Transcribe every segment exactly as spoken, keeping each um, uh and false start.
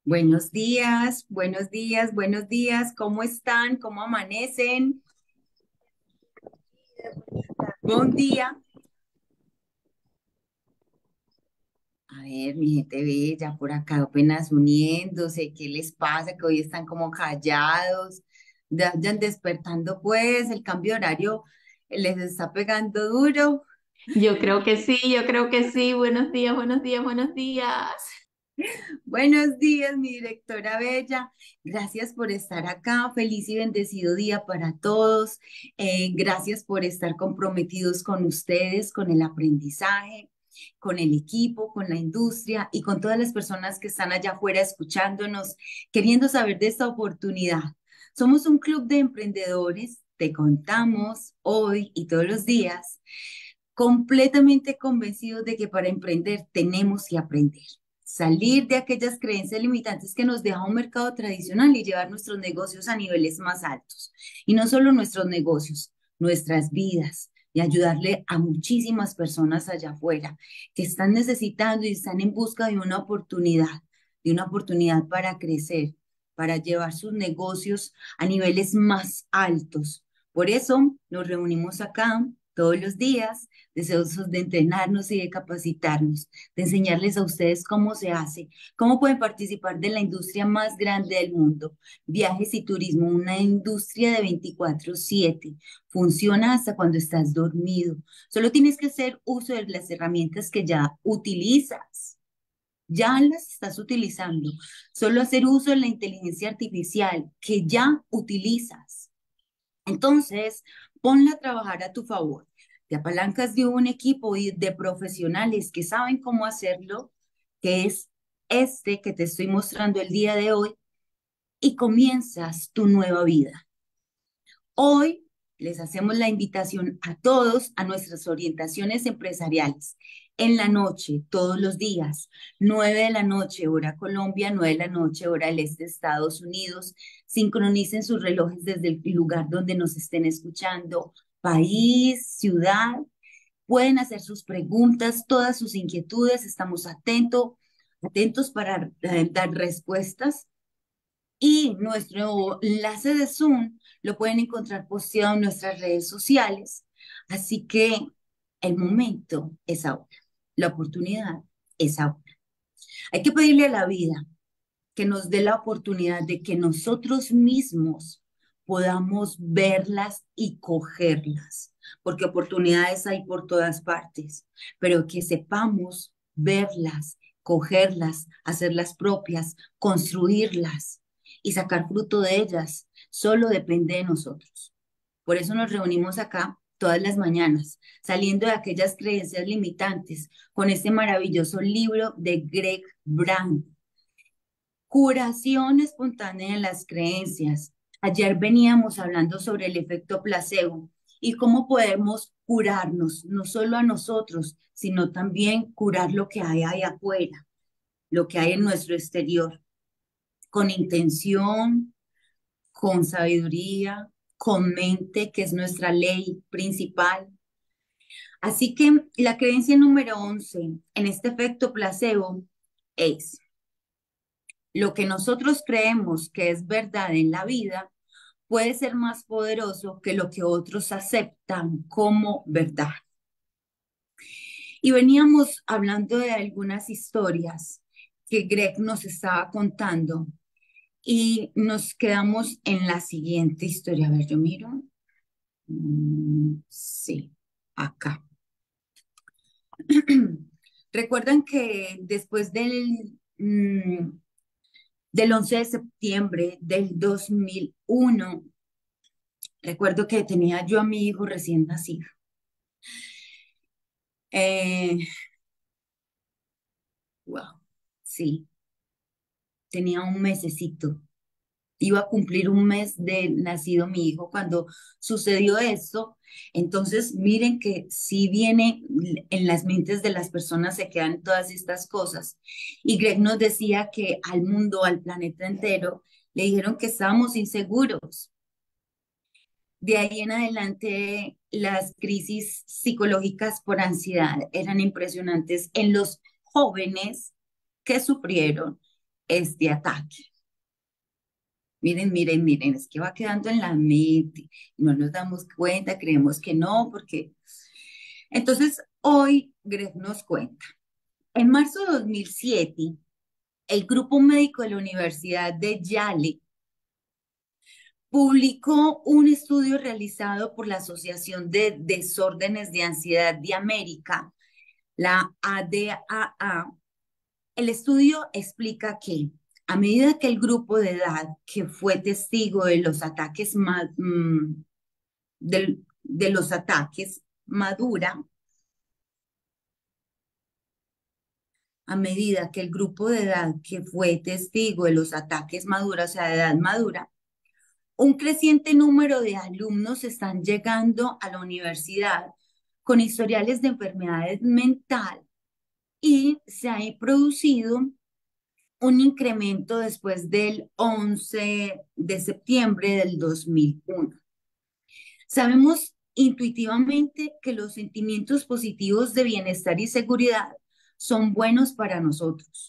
Buenos días, buenos días, buenos días. ¿Cómo están? ¿Cómo amanecen? Buen día. A ver, mi gente bella, por acá apenas uniéndose. ¿Qué les pasa? Que hoy están como callados. Ya, ya despertando, pues, el cambio de horario les está pegando duro. Yo creo que sí, yo creo que sí. Buenos días, buenos días, buenos días. Buenos días, mi directora bella. Gracias por estar acá. Feliz y bendecido día para todos. Eh, gracias por estar comprometidos con ustedes, con el aprendizaje, con el equipo, con la industria y con todas las personas que están allá afuera escuchándonos, queriendo saber de esta oportunidad. Somos un club de emprendedores. Te contamos hoy y todos los días, completamente convencidos de que para emprender tenemos que aprender, salir de aquellas creencias limitantes que nos deja un mercado tradicional y llevar nuestros negocios a niveles más altos. Y no solo nuestros negocios, nuestras vidas, y ayudarle a muchísimas personas allá afuera que están necesitando y están en busca de una oportunidad, de una oportunidad para crecer, para llevar sus negocios a niveles más altos. Por eso nos reunimos acá todos los días, deseosos de entrenarnos y de capacitarnos, de enseñarles a ustedes cómo se hace, cómo pueden participar de la industria más grande del mundo, viajes y turismo, una industria de veinticuatro siete. Funciona hasta cuando estás dormido. Solo tienes que hacer uso de las herramientas que ya utilizas. Ya las estás utilizando. Solo hacer uso de la inteligencia artificial que ya utilizas. Entonces, ponla a trabajar a tu favor. Te apalancas de un equipo y de profesionales que saben cómo hacerlo, que es este que te estoy mostrando el día de hoy, y comienzas tu nueva vida. Hoy les hacemos la invitación a todos a nuestras orientaciones empresariales. En la noche, todos los días, nueve de la noche, hora Colombia, nueve de la noche, hora del este de Estados Unidos. Sincronicen sus relojes desde el lugar donde nos estén escuchando, país, ciudad. Pueden hacer sus preguntas, todas sus inquietudes. Estamos atentos, atentos para eh, dar respuestas, y nuestro enlace de Zoom lo pueden encontrar posteado en nuestras redes sociales. Así que el momento es ahora. La oportunidad es ahora. Hay que pedirle a la vida que nos dé la oportunidad de que nosotros mismos podamos verlas y cogerlas, porque oportunidades hay por todas partes, pero que sepamos verlas, cogerlas, hacerlas propias, construirlas y sacar fruto de ellas. Solo depende de nosotros. Por eso nos reunimos acá todas las mañanas, saliendo de aquellas creencias limitantes, con este maravilloso libro de Greg Brown, Curación espontánea de las creencias. Ayer veníamos hablando sobre el efecto placebo y cómo podemos curarnos, no solo a nosotros, sino también curar lo que hay ahí afuera, lo que hay en nuestro exterior, con intención, con sabiduría, con mente, que es nuestra ley principal. Así que la creencia número once en este efecto placebo es: lo que nosotros creemos que es verdad en la vida puede ser más poderoso que lo que otros aceptan como verdad. Y veníamos hablando de algunas historias que Greg nos estaba contando y nos quedamos en la siguiente historia. A ver, yo miro. Mm, sí, acá. Recuerdan que después del, mm, del once de septiembre del dos mil uno, recuerdo que tenía yo a mi hijo recién nacido. Eh, wow, sí, tenía un mesecito. Iba a cumplir un mes de nacido mi hijo cuando sucedió esto. Entonces, miren que si viene en las mentes de las personas, se quedan todas estas cosas. Y Greg nos decía que al mundo, al planeta entero, le dijeron que estábamos inseguros. De ahí en adelante, las crisis psicológicas por ansiedad eran impresionantes en los jóvenes que sufrieron. este ataque. Miren, miren, miren, es que va quedando en la mente, no nos damos cuenta, creemos que no, porque... Entonces, hoy Greg nos cuenta. En marzo de dos mil siete, el grupo médico de la Universidad de Yale publicó un estudio realizado por la Asociación de Desórdenes de Ansiedad de América, la A D A A. El estudio explica que a medida que el grupo de edad que fue testigo de los ataques, ma- mm, del- de los ataques madura, a medida que el grupo de edad que fue testigo de los ataques madura, o sea, de edad madura, un creciente número de alumnos están llegando a la universidad con historiales de enfermedades mental y se ha producido un incremento después del once de septiembre del dos mil uno. Sabemos intuitivamente que los sentimientos positivos de bienestar y seguridad son buenos para nosotros,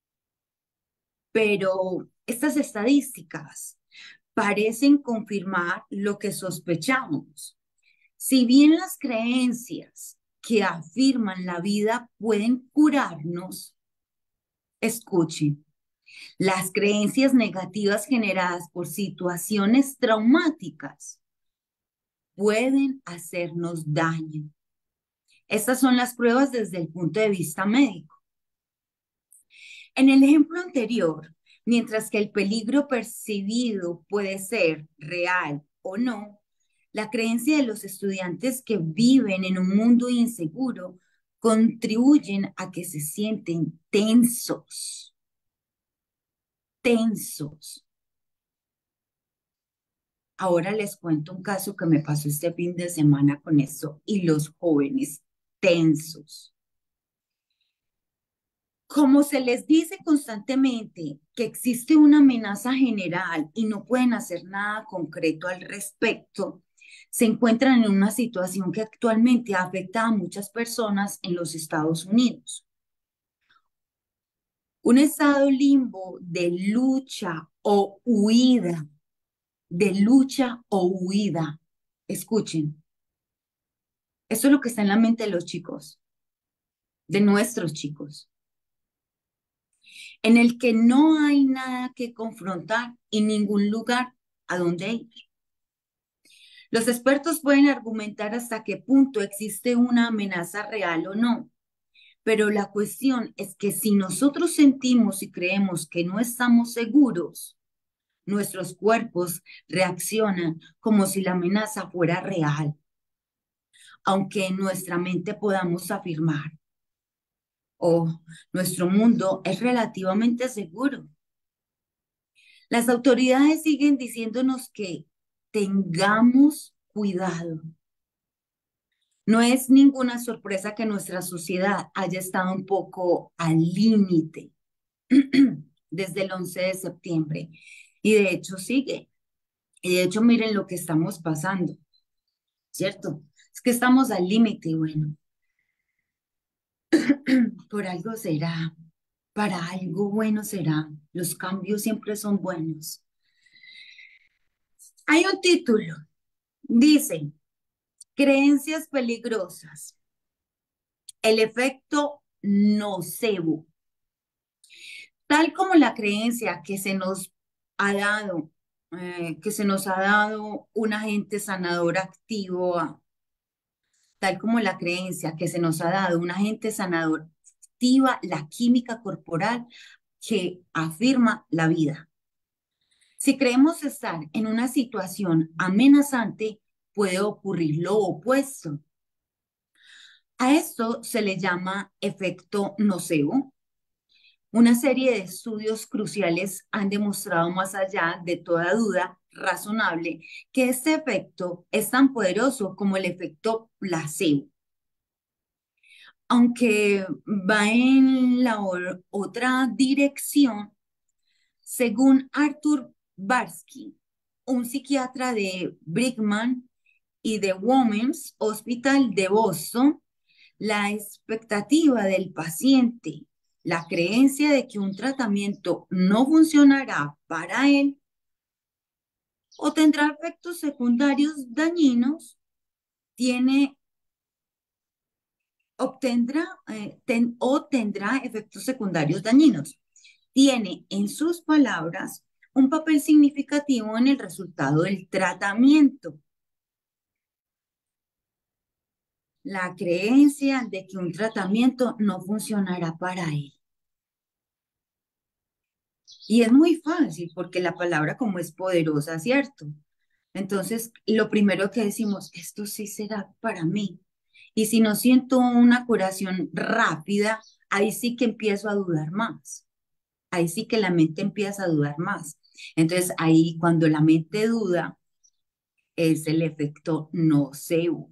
pero estas estadísticas parecen confirmar lo que sospechamos. Si bien las creencias que afirman la vida pueden curarnos, escuchen, las creencias negativas generadas por situaciones traumáticas pueden hacernos daño. Estas son las pruebas desde el punto de vista médico. En el ejemplo anterior, mientras que el peligro percibido puede ser real o no, la creencia de los estudiantes que viven en un mundo inseguro contribuyen a que se sienten tensos, tensos. Ahora les cuento un caso que me pasó este fin de semana con esto y los jóvenes tensos. Como se les dice constantemente que existe una amenaza general y no pueden hacer nada concreto al respecto, se encuentran en una situación que actualmente afecta a muchas personas en los Estados Unidos. Un estado limbo de lucha o huida, de lucha o huida. Escuchen, esto es lo que está en la mente de los chicos, de nuestros chicos, en el que no hay nada que confrontar y ningún lugar a donde ir. Los expertos pueden argumentar hasta qué punto existe una amenaza real o no, pero la cuestión es que si nosotros sentimos y creemos que no estamos seguros, nuestros cuerpos reaccionan como si la amenaza fuera real, aunque en nuestra mente podamos afirmar, oh, nuestro mundo es relativamente seguro. Las autoridades siguen diciéndonos que tengamos cuidado. No es ninguna sorpresa que nuestra sociedad haya estado un poco al límite desde el once de septiembre y de hecho sigue. Y de hecho miren lo que estamos pasando, ¿cierto? Es que estamos al límite y bueno, por algo será, para algo bueno será. Los cambios siempre son buenos. Hay un título, dice, creencias peligrosas, el efecto nocebo. Tal como la creencia que se nos ha dado, eh, que se nos ha dado un agente sanador activo, a- tal como la creencia que se nos ha dado un agente sanador activa la química corporal que afirma la vida. Si creemos estar en una situación amenazante, puede ocurrir lo opuesto. A esto se le llama efecto nocebo. Una serie de estudios cruciales han demostrado más allá de toda duda razonable que este efecto es tan poderoso como el efecto placebo, aunque va en la o- otra dirección, según Arthur Barsky, un psiquiatra de Brigham y de Women's Hospital de Boston, la expectativa del paciente, La creencia de que un tratamiento no funcionará para él o tendrá efectos secundarios dañinos, tiene, obtendrá eh, ten- o tendrá efectos secundarios dañinos. Tiene, en sus palabras, un papel significativo en el resultado del tratamiento. La creencia de que un tratamiento no funcionará para él. Y es muy fácil porque la palabra como es poderosa, ¿cierto? Entonces, lo primero que decimos, esto sí será para mí. Y si no siento una curación rápida, ahí sí que empiezo a dudar más. Ahí sí que la mente empieza a dudar más. Entonces, ahí cuando la mente duda, es el efecto nocebo.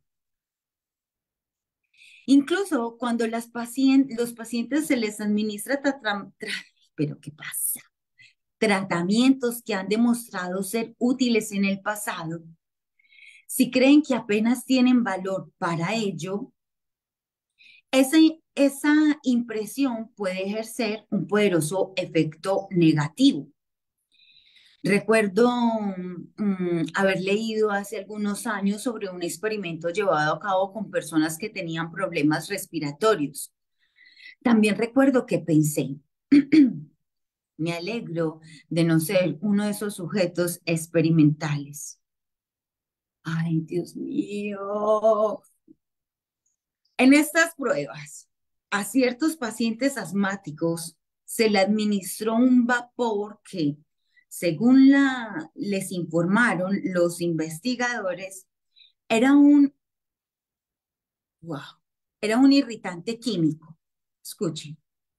Incluso cuando las pacien- los pacientes se les administra, tra- tra- tra- pero ¿qué pasa? Tratamientos que han demostrado ser útiles en el pasado, si creen que apenas tienen valor para ello, esa, esa impresión puede ejercer un poderoso efecto negativo. Recuerdo mm, haber leído hace algunos años sobre un experimento llevado a cabo con personas que tenían problemas respiratorios. También recuerdo que pensé, me alegro de no ser uno de esos sujetos experimentales. Ay, Dios mío. En estas pruebas, a ciertos pacientes asmáticos se le administró un vapor que, según la, les informaron los investigadores, era un, wow, era un irritante químico. Escuchen,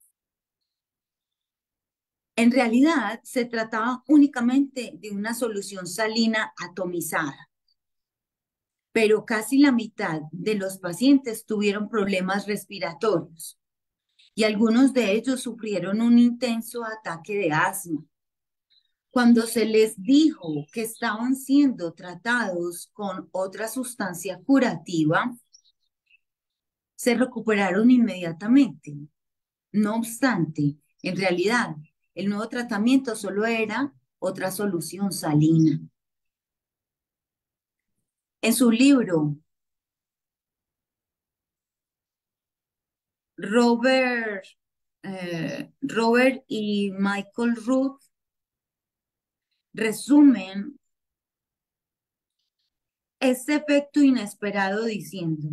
en realidad se trataba únicamente de una solución salina atomizada, pero casi la mitad de los pacientes tuvieron problemas respiratorios y algunos de ellos sufrieron un intenso ataque de asma. Cuando se les dijo que estaban siendo tratados con otra sustancia curativa, se recuperaron inmediatamente. No obstante, en realidad, el nuevo tratamiento solo era otra solución salina. En su libro, Robert, eh, Robert y Michael Ruth resumen este efecto inesperado diciendo,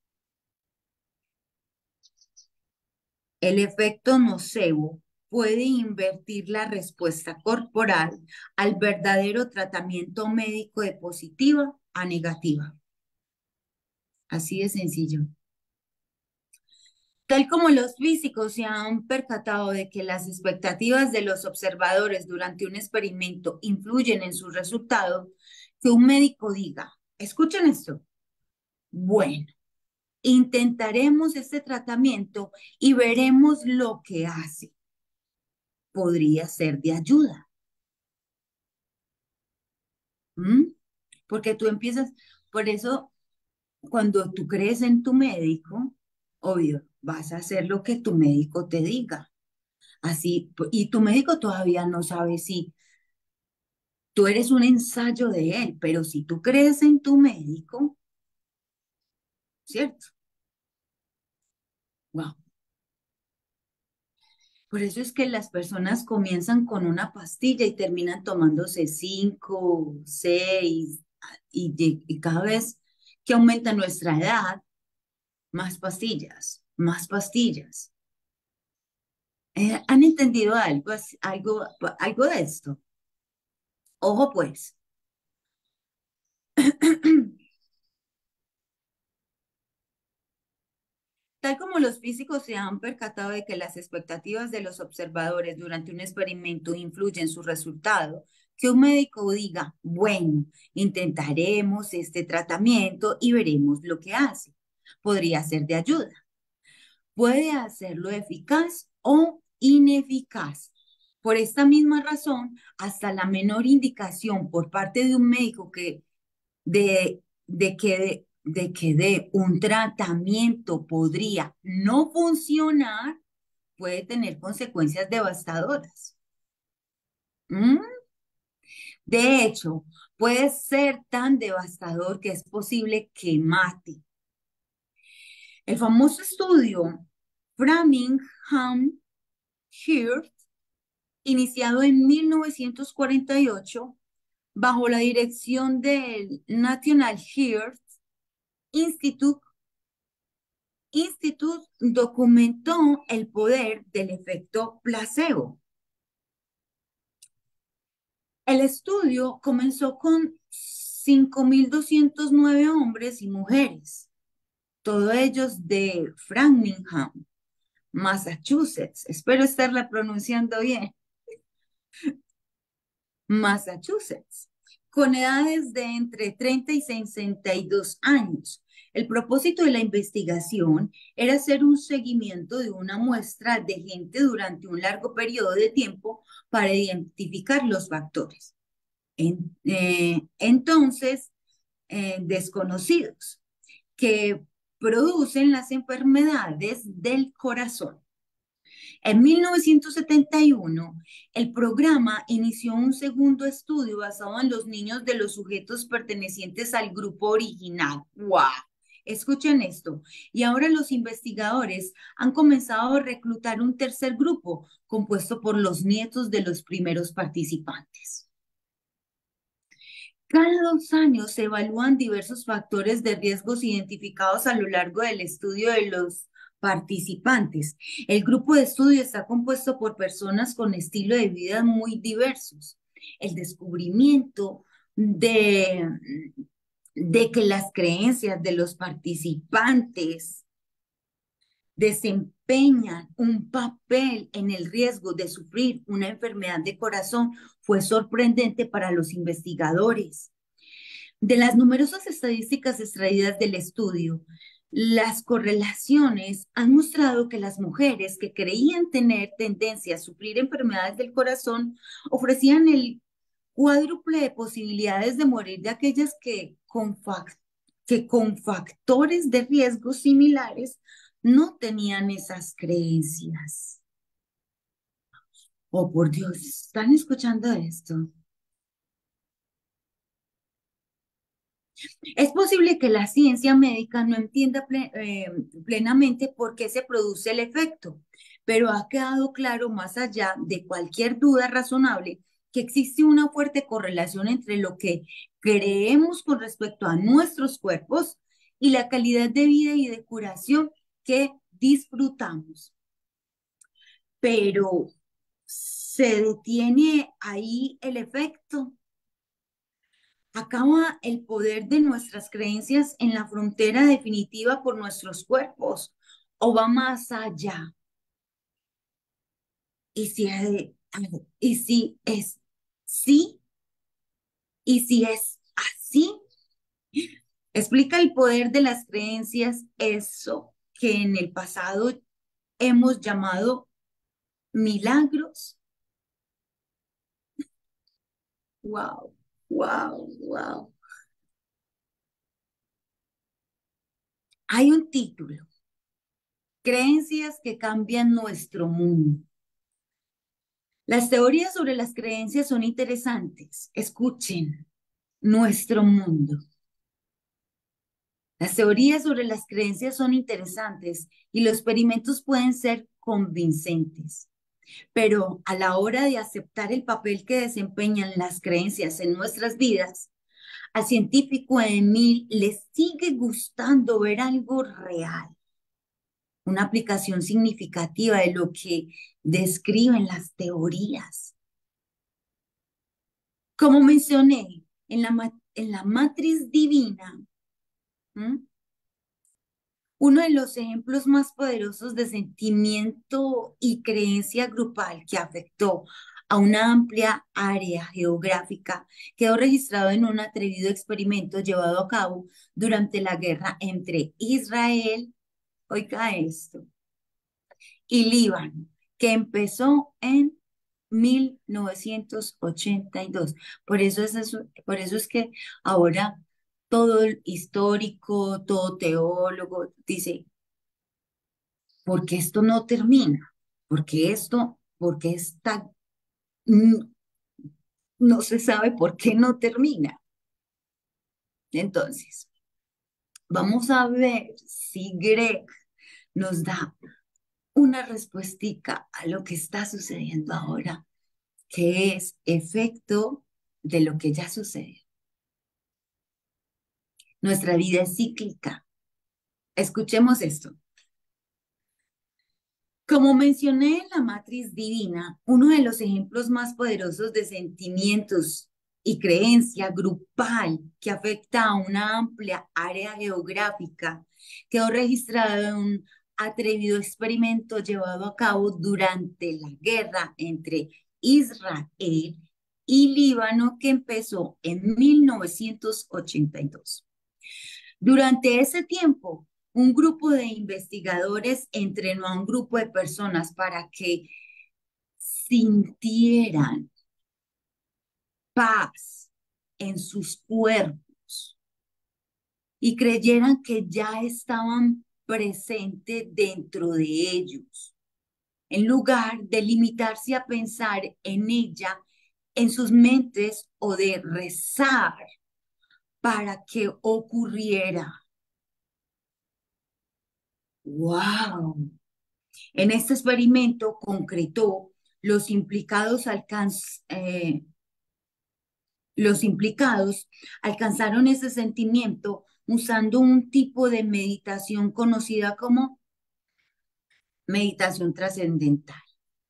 el efecto nocebo puede invertir la respuesta corporal al verdadero tratamiento médico de positiva a negativa. Así de sencillo. Tal como los físicos se han percatado de que las expectativas de los observadores durante un experimento influyen en su resultado, que un médico diga, escuchen esto, bueno, intentaremos este tratamiento y veremos lo que hace. Podría ser de ayuda. ¿Mm? Porque tú empiezas, por eso, cuando tú crees en tu médico, obvio, vas a hacer lo que tu médico te diga. Así, pu- y tu médico todavía no sabe si tú eres un ensayo de él, pero si tú crees en tu médico, ¿cierto? Wow. Por eso es que las personas comienzan con una pastilla y terminan tomándose cinco, seis, y, de- y cada vez que aumenta nuestra edad, más pastillas, más pastillas. Eh, ¿han entendido algo, as- algo, algo de esto? Ojo pues. Tal como los físicos se han percatado de que las expectativas de los observadores durante un experimento influyen en su resultado, que un médico diga, bueno, intentaremos este tratamiento y veremos lo que hace. Podría ser de ayuda. Puede hacerlo eficaz o ineficaz. Por esta misma razón, hasta la menor indicación por parte de un médico que de, de que de, de que de un tratamiento podría no funcionar, puede tener consecuencias devastadoras. ¿Mm? De hecho, puede ser tan devastador que es posible que mate. El famoso estudio Framingham-Heart, iniciado en mil novecientos cuarenta y ocho, bajo la dirección del National Heart Institute, Institute documentó el poder del efecto placebo. El estudio comenzó con cinco mil doscientos nueve hombres y mujeres, todos ellos de Framingham, Massachusetts. Espero estarla pronunciando bien. Massachusetts, con edades de entre treinta y sesenta y dos años. El propósito de la investigación era hacer un seguimiento de una muestra de gente durante un largo periodo de tiempo para identificar los factores. En, eh, entonces, eh, desconocidos que producen las enfermedades del corazón. En mil novecientos setenta y uno, el programa inició un segundo estudio basado en los niños de los sujetos pertenecientes al grupo original. ¡Wow! Escuchen esto. Y ahora los investigadores han comenzado a reclutar un tercer grupo compuesto por los nietos de los primeros participantes. Cada dos años se evalúan diversos factores de riesgos identificados a lo largo del estudio de los participantes. El grupo de estudio está compuesto por personas con estilo de vida muy diversos. El descubrimiento de, de que las creencias de los participantes desempeñan un papel en el riesgo de sufrir una enfermedad de corazón fue sorprendente para los investigadores. De las numerosas estadísticas extraídas del estudio, las correlaciones han mostrado que las mujeres que creían tener tendencia a sufrir enfermedades del corazón ofrecían el cuádruple de posibilidades de morir de aquellas que con, que con factores de riesgo similares no tenían esas creencias. Oh, por Dios, ¿están escuchando esto? Es posible que la ciencia médica no entienda ple- eh, plenamente por qué se produce el efecto, pero ha quedado claro más allá de cualquier duda razonable que existe una fuerte correlación entre lo que creemos con respecto a nuestros cuerpos y la calidad de vida y de curación que disfrutamos. Pero ¿se detiene ahí el efecto? ¿Acaba el poder de nuestras creencias en la frontera definitiva por nuestros cuerpos o va más allá? Y si, eh, y si es sí, y si es así, explica el poder de las creencias, eso que en el pasado hemos llamado milagros. Wow, wow, wow. Hay un título, Creencias que cambian nuestro mundo. Las teorías sobre las creencias son interesantes. Escuchen, nuestro mundo. Las teorías sobre las creencias son interesantes y los experimentos pueden ser convincentes. Pero a la hora de aceptar el papel que desempeñan las creencias en nuestras vidas, al científico Emil le sigue gustando ver algo real, una aplicación significativa de lo que describen las teorías. Como mencioné, en la, en la matriz divina, ¿m? Uno de los ejemplos más poderosos de sentimiento y creencia grupal que afectó a una amplia área geográfica quedó registrado en un atrevido experimento llevado a cabo durante la guerra entre Israel, oiga esto, y Líbano, que empezó en mil novecientos ochenta y dos. Por eso es, eso, por eso es que ahora todo el histórico, todo teólogo dice, porque esto no termina. Porque esto, porque está, mm, no se sabe por qué no termina. Entonces, vamos a ver si Greg nos da una respuestica a lo que está sucediendo ahora, que es efecto de lo que ya sucede. Nuestra vida es cíclica. Escuchemos esto. Como mencioné en la matriz divina, uno de los ejemplos más poderosos de sentimientos y creencia grupal que afecta a una amplia área geográfica quedó registrado en un atrevido experimento llevado a cabo durante la guerra entre Israel y Líbano que empezó en mil novecientos ochenta y dos. Durante ese tiempo, un grupo de investigadores entrenó a un grupo de personas para que sintieran paz en sus cuerpos y creyeran que ya estaban presentes dentro de ellos, en lugar de limitarse a pensar en ella en sus mentes o de rezar para que ocurriera. ¡Wow! En este experimento concretó los implicados, alcanz, eh, los implicados alcanzaron ese sentimiento usando un tipo de meditación conocida como meditación trascendental.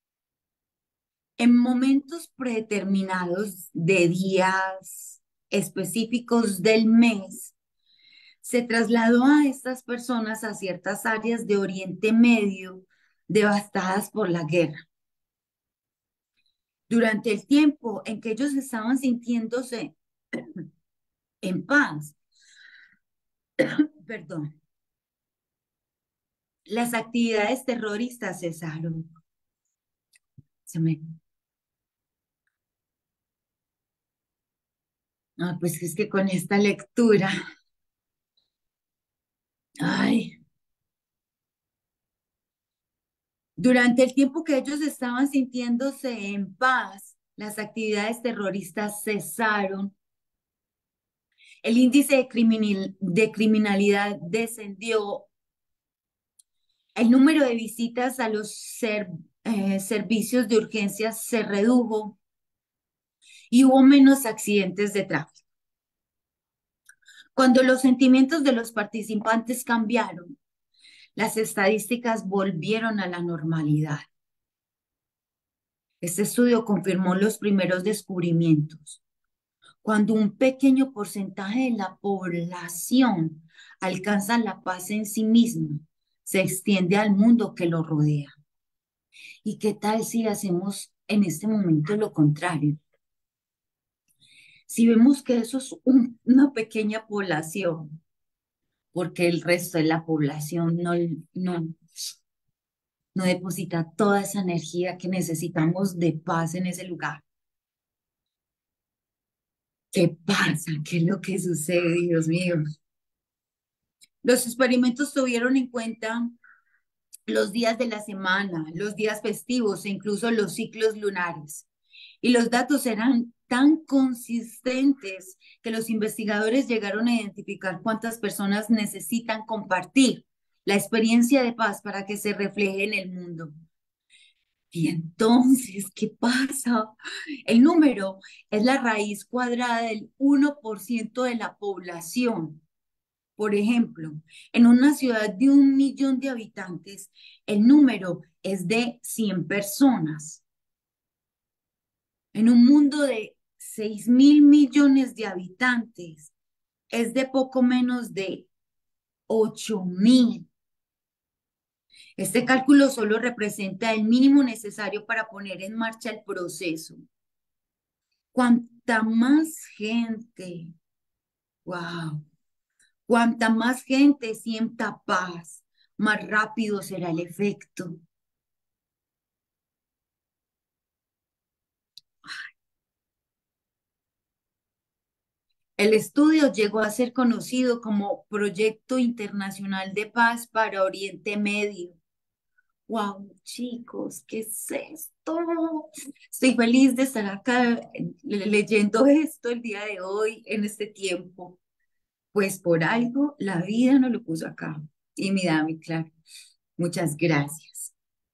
En momentos predeterminados de días específicos del mes, se trasladó a estas personas a ciertas áreas de Oriente Medio devastadas por la guerra. Durante el tiempo en que ellos estaban sintiéndose en paz, perdón, las actividades terroristas cesaron. Se me... Ah, pues es que con esta lectura, ay, durante el tiempo que ellos estaban sintiéndose en paz, las actividades terroristas cesaron. El índice de, criminal, de criminalidad descendió. El número de visitas a los ser, eh, servicios de urgencias se redujo y hubo menos accidentes de tráfico. Cuando los sentimientos de los participantes cambiaron, las estadísticas volvieron a la normalidad. Este estudio confirmó los primeros descubrimientos. Cuando un pequeño porcentaje de la población alcanza la paz en sí misma, se extiende al mundo que lo rodea. ¿Y qué tal si hacemos en este momento lo contrario? Si vemos que eso es un- una pequeña población, porque el resto de la población no, no, no deposita toda esa energía que necesitamos de paz en ese lugar. ¿Qué pasa? ¿Qué es lo que sucede, Dios mío? Los experimentos tuvieron en cuenta los días de la semana, los días festivos e incluso los ciclos lunares. Y los datos eran tan consistentes que los investigadores llegaron a identificar cuántas personas necesitan compartir la experiencia de paz para que se refleje en el mundo. Y entonces, ¿qué pasa? El número es la raíz cuadrada del uno por ciento de la población. Por ejemplo, en una ciudad de un millón de habitantes, el número es de cien personas. En un mundo de seis mil millones de habitantes, es de poco menos de ocho mil. Este cálculo solo representa el mínimo necesario para poner en marcha el proceso. Cuanta más gente, wow, cuanta más gente sienta paz, más rápido será el efecto. El estudio llegó a ser conocido como Proyecto Internacional de Paz para Oriente Medio, Wow, chicos, ¿qué es esto? Estoy feliz de estar acá eh, le- leyendo esto el día de hoy, en este tiempo. Pues por algo la vida nos lo puso acá. Y mi dami, claro. Muchas gracias.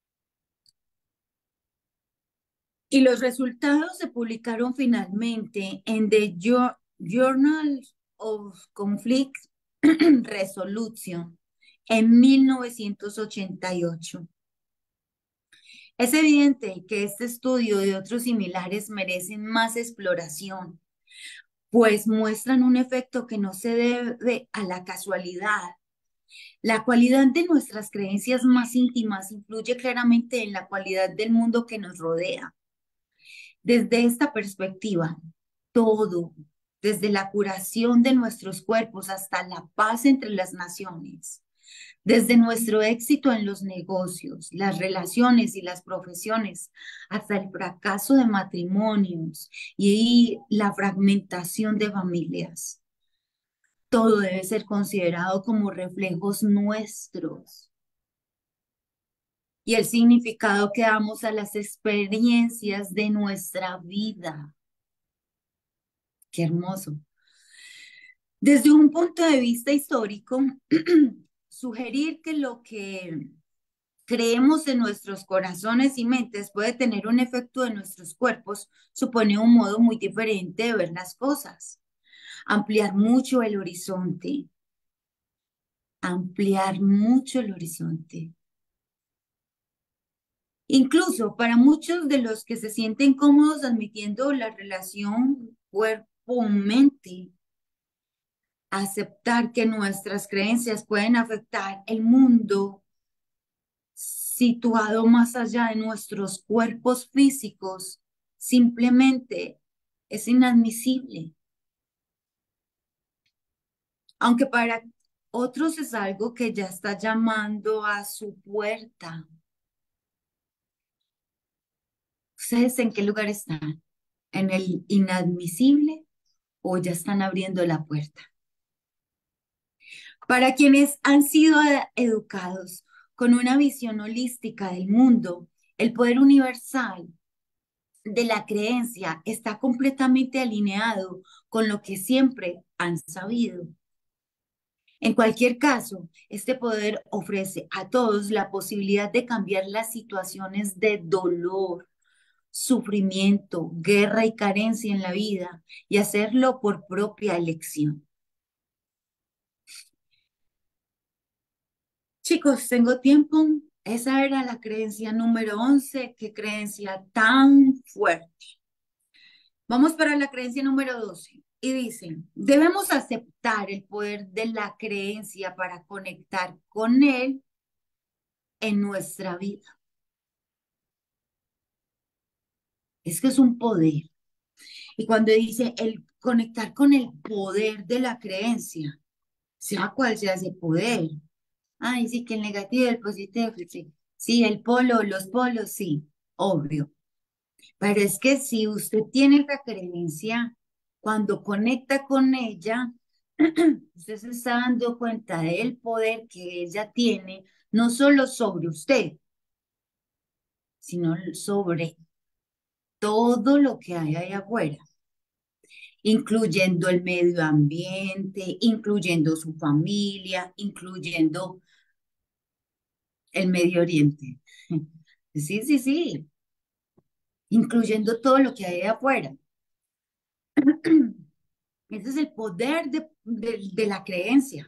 Y los resultados se publicaron finalmente en The Jour- Journal of Conflict Resolution en mil novecientos ochenta y ocho. Es evidente que este estudio y otros similares merecen más exploración, pues muestran un efecto que no se debe a la casualidad. La cualidad de nuestras creencias más íntimas influye claramente en la cualidad del mundo que nos rodea. Desde esta perspectiva, todo, desde la curación de nuestros cuerpos hasta la paz entre las naciones, desde nuestro éxito en los negocios, las relaciones y las profesiones, hasta el fracaso de matrimonios y la fragmentación de familias. Todo debe ser considerado como reflejos nuestros y el significado que damos a las experiencias de nuestra vida. Qué hermoso. Desde un punto de vista histórico, sugerir que lo que creemos en nuestros corazones y mentes puede tener un efecto en nuestros cuerpos supone un modo muy diferente de ver las cosas. Ampliar mucho el horizonte, ampliar mucho el horizonte. Incluso para muchos de los que se sienten cómodos admitiendo la relación cuerpo-mente, aceptar que nuestras creencias pueden afectar el mundo situado más allá de nuestros cuerpos físicos, simplemente es inadmisible. Aunque para otros es algo que ya está llamando a su puerta. ¿Ustedes en qué lugar están? ¿En el inadmisible o ya están abriendo la puerta? Para quienes han sido e- educados con una visión holística del mundo, el poder universal de la creencia está completamente alineado con lo que siempre han sabido. En cualquier caso, este poder ofrece a todos la posibilidad de cambiar las situaciones de dolor, sufrimiento, guerra y carencia en la vida y hacerlo por propia elección. Chicos, tengo tiempo. Esa era la creencia número once. Qué creencia tan fuerte. Vamos para la creencia número doce. Y dice, debemos aceptar el poder de la creencia para conectar con él en nuestra vida. Es que es un poder. Y cuando dice el conectar con el poder de la creencia, sea cual sea ese poder. Ay, sí, que el negativo, el positivo, sí. Sí, el polo, los polos, sí, obvio. Pero es que si usted tiene esa creencia, cuando conecta con ella, usted se está dando cuenta del poder que ella tiene, no solo sobre usted, sino sobre todo lo que hay ahí afuera, incluyendo el medio ambiente, incluyendo su familia, incluyendo el Medio Oriente. Sí, sí, sí, incluyendo todo lo que hay ahí afuera. Ese es el poder de, de, de la creencia,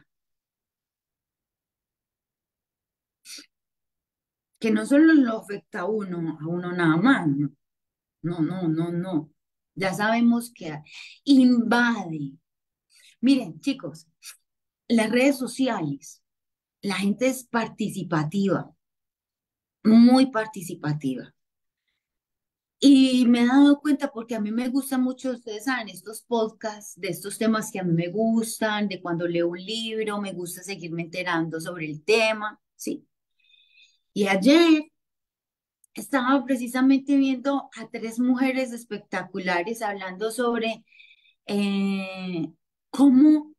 que no solo lo afecta a uno, a uno nada más, no, no, no, no, no. Ya sabemos que invade. Miren, chicos, las redes sociales, la gente es participativa, muy participativa. Y me he dado cuenta porque a mí me gusta mucho, ustedes saben, estos podcasts de estos temas que a mí me gustan, de cuando leo un libro, me gusta seguirme enterando sobre el tema, ¿sí? Y ayer estaba precisamente viendo a tres mujeres espectaculares hablando sobre eh, cómo,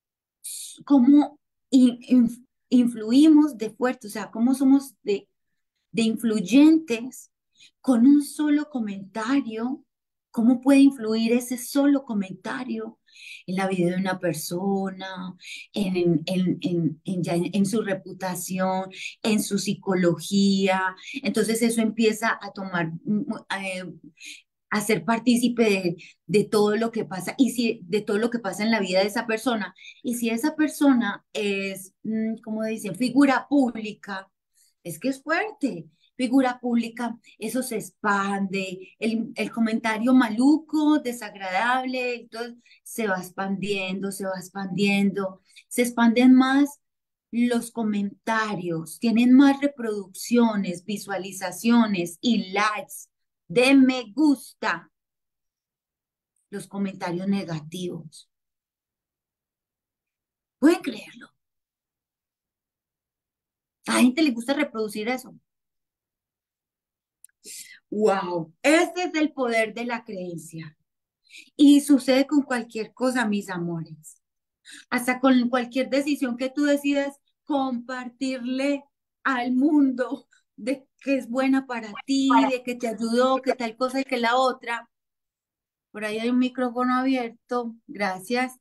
cómo in- in- influimos de fuerte, o sea, cómo somos de, de influyentes con un solo comentario. ¿Cómo puede influir ese solo comentario en la vida de una persona, en, en, en, en, en ya en- en su reputación, en su psicología? Entonces eso empieza a tomar, mm, eh, a ser partícipe de, de todo lo que pasa y si de todo lo que pasa en la vida de esa persona. Y si esa persona es, mm, como dicen, figura pública, es que es fuerte. Figura pública, eso se expande, el, el comentario maluco, desagradable, entonces se va expandiendo, se va expandiendo, se expanden más los comentarios, tienen más reproducciones, visualizaciones y likes de me gusta, los comentarios negativos. ¿Pueden creerlo? A la gente le gusta reproducir eso. Wow, ese es el poder de la creencia. Y sucede con cualquier cosa, mis amores. Hasta con cualquier decisión que tú decidas compartirle al mundo de que es buena para ti, de que te ayudó, que tal cosa y que la otra. Por ahí hay un micrófono abierto. Gracias.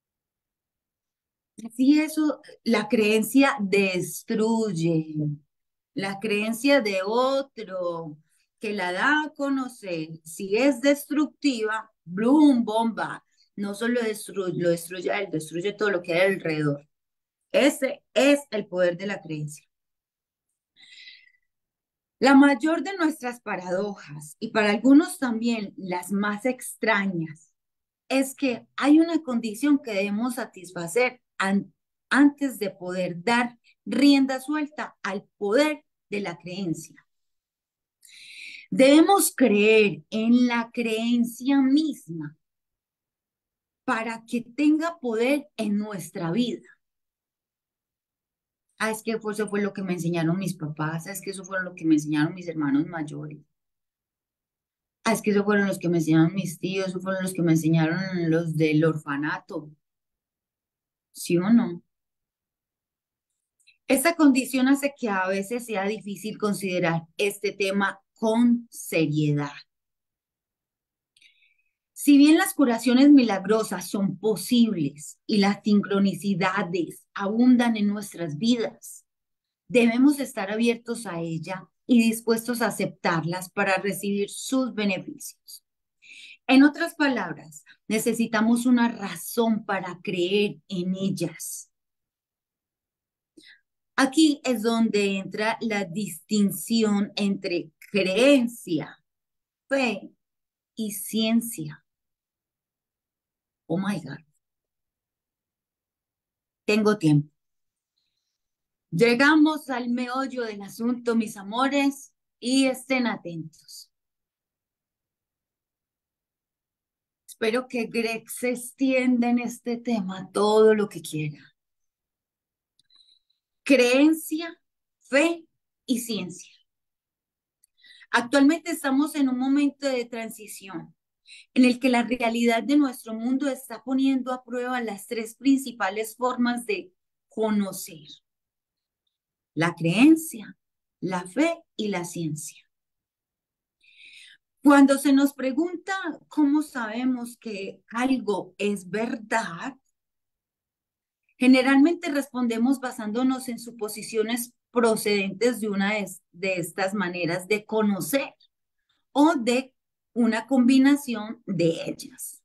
Sí, eso, la creencia destruye, la creencia de otro que la da a conocer, si es destructiva, ¡bloom! Bomba, no solo destruye, lo destruye a él, destruye todo lo que hay alrededor. Ese es el poder de la creencia. La mayor de nuestras paradojas, y para algunos también las más extrañas, es que hay una condición que debemos satisfacer an- antes de poder dar rienda suelta al poder de la creencia. Debemos creer en la creencia misma para que tenga poder en nuestra vida. Ah, es que eso fue lo que me enseñaron mis papás, ah, es que eso fue lo que me enseñaron mis hermanos mayores. Ah, es que eso fueron los que me enseñaron mis tíos, eso fueron los que me enseñaron los del orfanato. ¿Sí o no? Esta condición hace que a veces sea difícil considerar este tema con seriedad. Si bien las curaciones milagrosas son posibles y las sincronicidades abundan en nuestras vidas, debemos estar abiertos a ella y dispuestos a aceptarlas para recibir sus beneficios. En otras palabras, necesitamos una razón para creer en ellas. Aquí es donde entra la distinción entre creencia, fe y ciencia. Oh my God, tengo tiempo. Llegamos al meollo del asunto, mis amores, y estén atentos. Espero que Greg se extienda en este tema todo lo que quiera. Creencia, fe y ciencia. Actualmente estamos en un momento de transición en el que la realidad de nuestro mundo está poniendo a prueba las tres principales formas de conocer: la creencia, la fe y la ciencia. Cuando se nos pregunta cómo sabemos que algo es verdad, generalmente respondemos basándonos en suposiciones procedentes de una de, de estas maneras de conocer o de una combinación de ellas.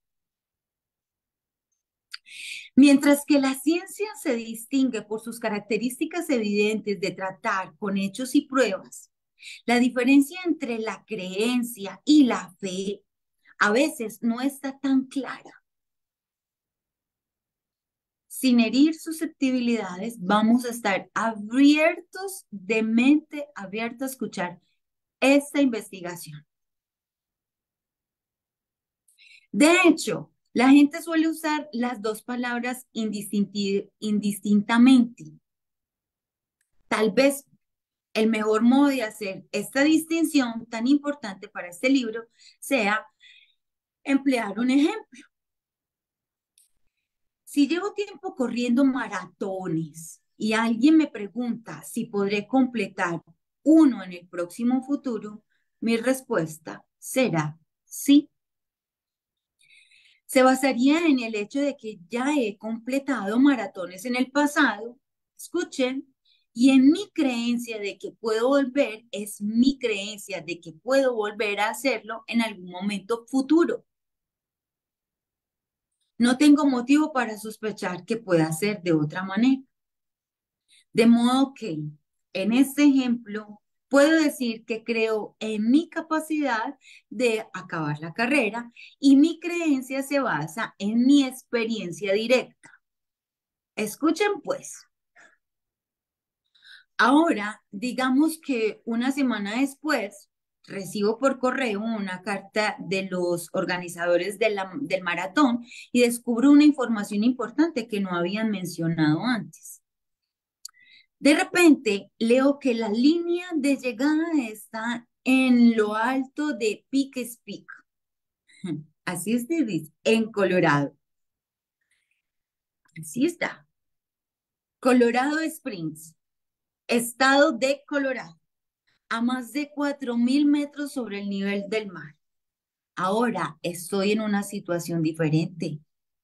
Mientras que la ciencia se distingue por sus características evidentes de tratar con hechos y pruebas, la diferencia entre la creencia y la fe a veces no está tan clara. Sin herir susceptibilidades, vamos a estar abiertos de mente, abiertos a escuchar esta investigación. De hecho, la gente suele usar las dos palabras indistintamente. Tal vez el mejor modo de hacer esta distinción tan importante para este libro sea emplear un ejemplo. Si llevo tiempo corriendo maratones y alguien me pregunta si podré completar uno en el próximo futuro, mi respuesta será sí. Se basaría en el hecho de que ya he completado maratones en el pasado, escuchen, y en mi creencia de que puedo volver, es mi creencia de que puedo volver a hacerlo en algún momento futuro. No tengo motivo para sospechar que pueda ser de otra manera. De modo que, en este ejemplo, puedo decir que creo en mi capacidad de acabar la carrera y mi creencia se basa en mi experiencia directa. Escuchen pues, ahora digamos que una semana después recibo por correo una carta de los organizadores de la- del maratón y descubro una información importante que no habían mencionado antes. De repente leo que la línea de llegada está en lo alto de Peaks Peak. Así es, dice, en Colorado. Así está. Colorado Springs, estado de Colorado, a más de cuatro mil metros sobre el nivel del mar. Ahora estoy en una situación diferente.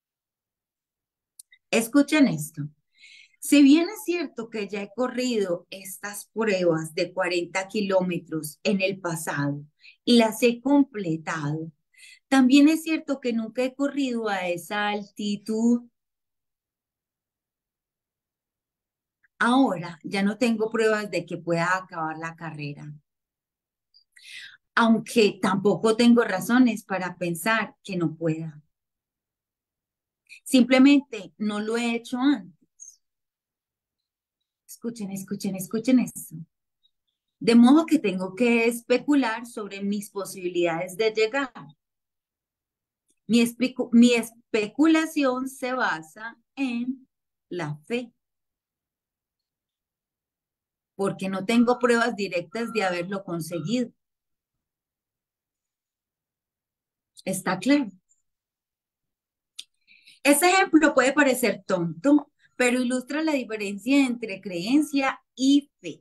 Escuchen esto. Si bien es cierto que ya he corrido estas pruebas de cuarenta kilómetros en el pasado y las he completado, también es cierto que nunca he corrido a esa altitud. Ahora ya no tengo pruebas de que pueda acabar la carrera, aunque tampoco tengo razones para pensar que no pueda. Simplemente no lo he hecho antes. Escuchen, escuchen, escuchen esto. De modo que tengo que especular sobre mis posibilidades de llegar. Mi, especu- mi especulación se basa en la fe, porque no tengo pruebas directas de haberlo conseguido. ¿Está claro? Este ejemplo puede parecer tonto, pero ilustra la diferencia entre creencia y fe.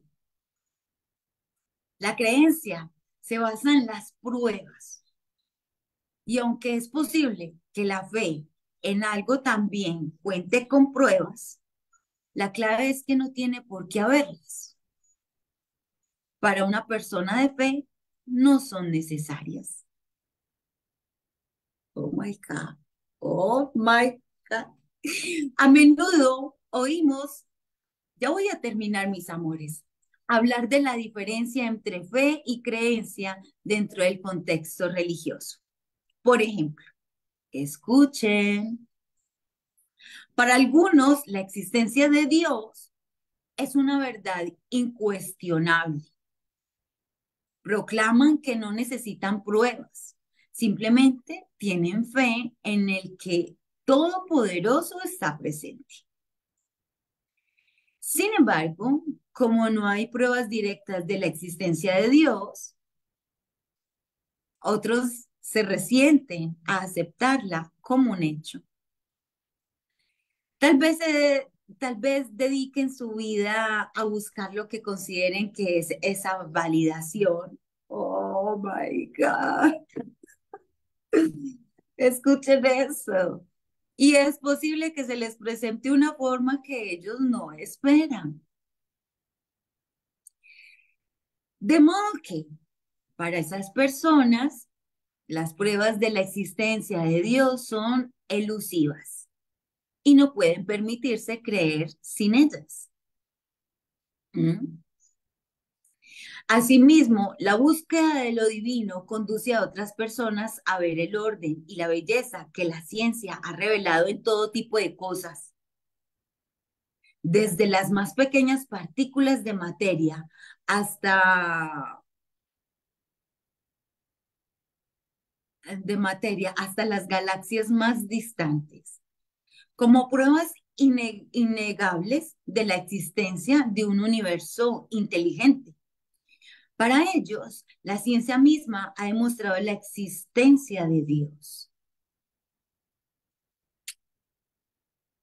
La creencia se basa en las pruebas. Y aunque es posible que la fe en algo también cuente con pruebas, la clave es que no tiene por qué haberlas. Para una persona de fe, no son necesarias. Oh my God. Oh my God. A menudo oímos, ya voy a terminar mis amores, hablar de la diferencia entre fe y creencia dentro del contexto religioso. Por ejemplo, escuchen, para algunos la existencia de Dios es una verdad incuestionable. Proclaman que no necesitan pruebas, simplemente tienen fe en el que Todopoderoso está presente. Sin embargo, como no hay pruebas directas de la existencia de Dios, otros se resienten a aceptarla como un hecho. Tal vez, eh, tal vez dediquen su vida a buscar lo que consideren que es esa validación. Oh my God. Escuchen eso. Y es posible que se les presente una forma que ellos no esperan. De modo que para esas personas, las pruebas de la existencia de Dios son elusivas y no pueden permitirse creer sin ellas. ¿Mm? Asimismo, la búsqueda de lo divino conduce a otras personas a ver el orden y la belleza que la ciencia ha revelado en todo tipo de cosas, desde las más pequeñas partículas de materia hasta de materia hasta las galaxias más distantes, como pruebas ine- innegables de la existencia de un universo inteligente. Para ellos, la ciencia misma ha demostrado la existencia de Dios.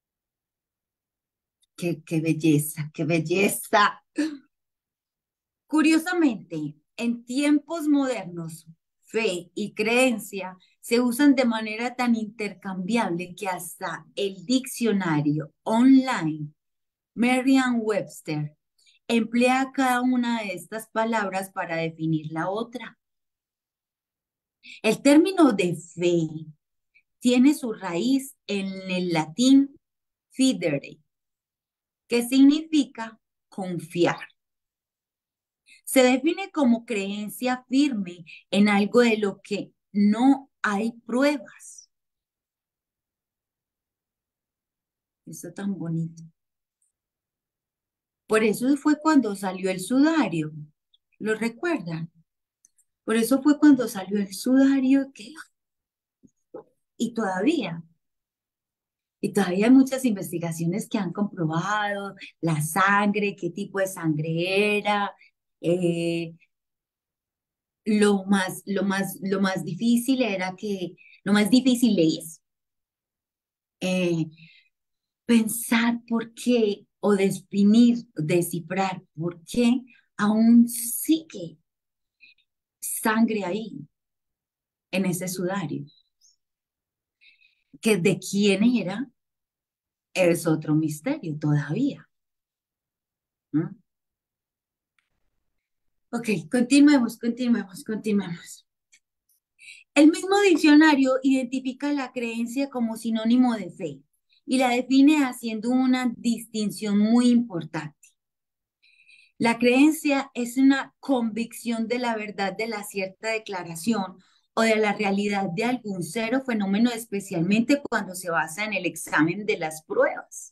Qué, qué belleza, qué belleza. Curiosamente, en tiempos modernos, fe y creencia se usan de manera tan intercambiable que hasta el diccionario online Merriam-Webster emplea cada una de estas palabras para definir la otra. El término de fe tiene su raíz en el latín fidere, que significa confiar. Se define como creencia firme en algo de lo que no hay pruebas. Eso tan bonito. Por eso fue cuando salió el sudario. ¿Lo recuerdan? Por eso fue cuando salió el sudario que, y todavía, y todavía hay muchas investigaciones que han comprobado la sangre, qué tipo de sangre era, eh, lo más, lo más, lo más difícil era que, lo más difícil es eh, pensar por qué o definir, descifrar por qué aún sigue sangre ahí en ese sudario. Que de quién era es otro misterio todavía. ¿No? Ok, continuemos, continuemos, continuemos. El mismo diccionario identifica la creencia como sinónimo de fe y la define haciendo una distinción muy importante. La creencia es una convicción de la verdad de la cierta declaración o de la realidad de algún ser o fenómeno, especialmente cuando se basa en el examen de las pruebas.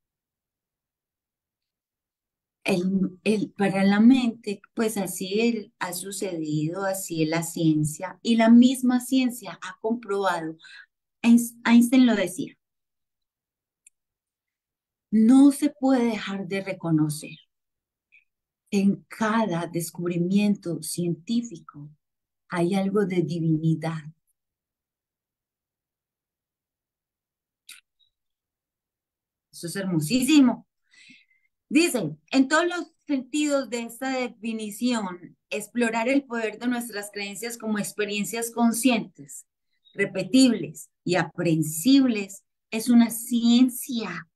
El, el, para la mente, pues así el, ha sucedido, así es la ciencia, y la misma ciencia ha comprobado. Einstein lo decía, no se puede dejar de reconocer en cada descubrimiento científico hay algo de divinidad. Eso es hermosísimo. Dice, en todos los sentidos de esta definición, explorar el poder de nuestras creencias como experiencias conscientes, repetibles y aprensibles es una ciencia.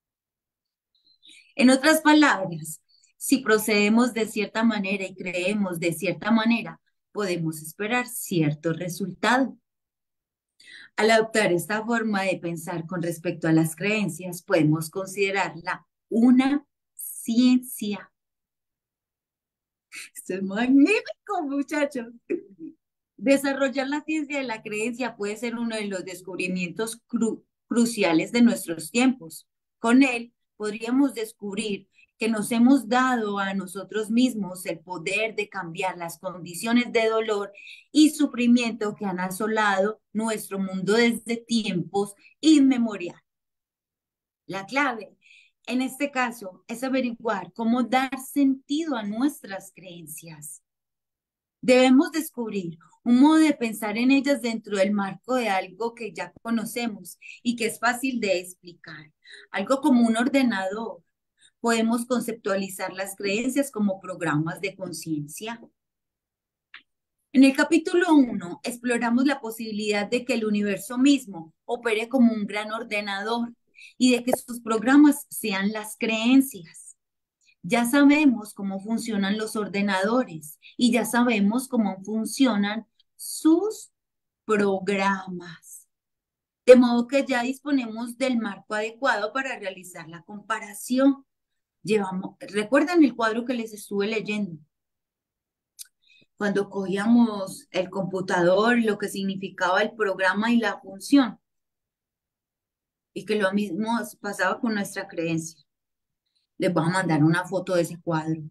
En otras palabras, si procedemos de cierta manera y creemos de cierta manera, podemos esperar cierto resultado. Al adoptar esta forma de pensar con respecto a las creencias, podemos considerarla una ciencia. Esto es magnífico, muchachos. Desarrollar la ciencia de la creencia puede ser uno de los descubrimientos cru cruciales de nuestros tiempos. Con él podríamos descubrir que nos hemos dado a nosotros mismos el poder de cambiar las condiciones de dolor y sufrimiento que han asolado nuestro mundo desde tiempos inmemoriales. La clave, en este caso, es averiguar cómo dar sentido a nuestras creencias. Debemos descubrir un modo de pensar en ellas dentro del marco de algo que ya conocemos y que es fácil de explicar. Algo como un ordenador. Podemos conceptualizar las creencias como programas de conciencia. En el capítulo uno exploramos la posibilidad de que el universo mismo opere como un gran ordenador y de que sus programas sean las creencias. Ya sabemos cómo funcionan los ordenadores y ya sabemos cómo funcionan sus programas. De modo que ya disponemos del marco adecuado para realizar la comparación. Llevamos, ¿recuerdan el cuadro que les estuve leyendo? Cuando cogíamos el computador, lo que significaba el programa y la función, y que lo mismo pasaba con nuestra creencia. Les voy a mandar una foto de ese cuadro.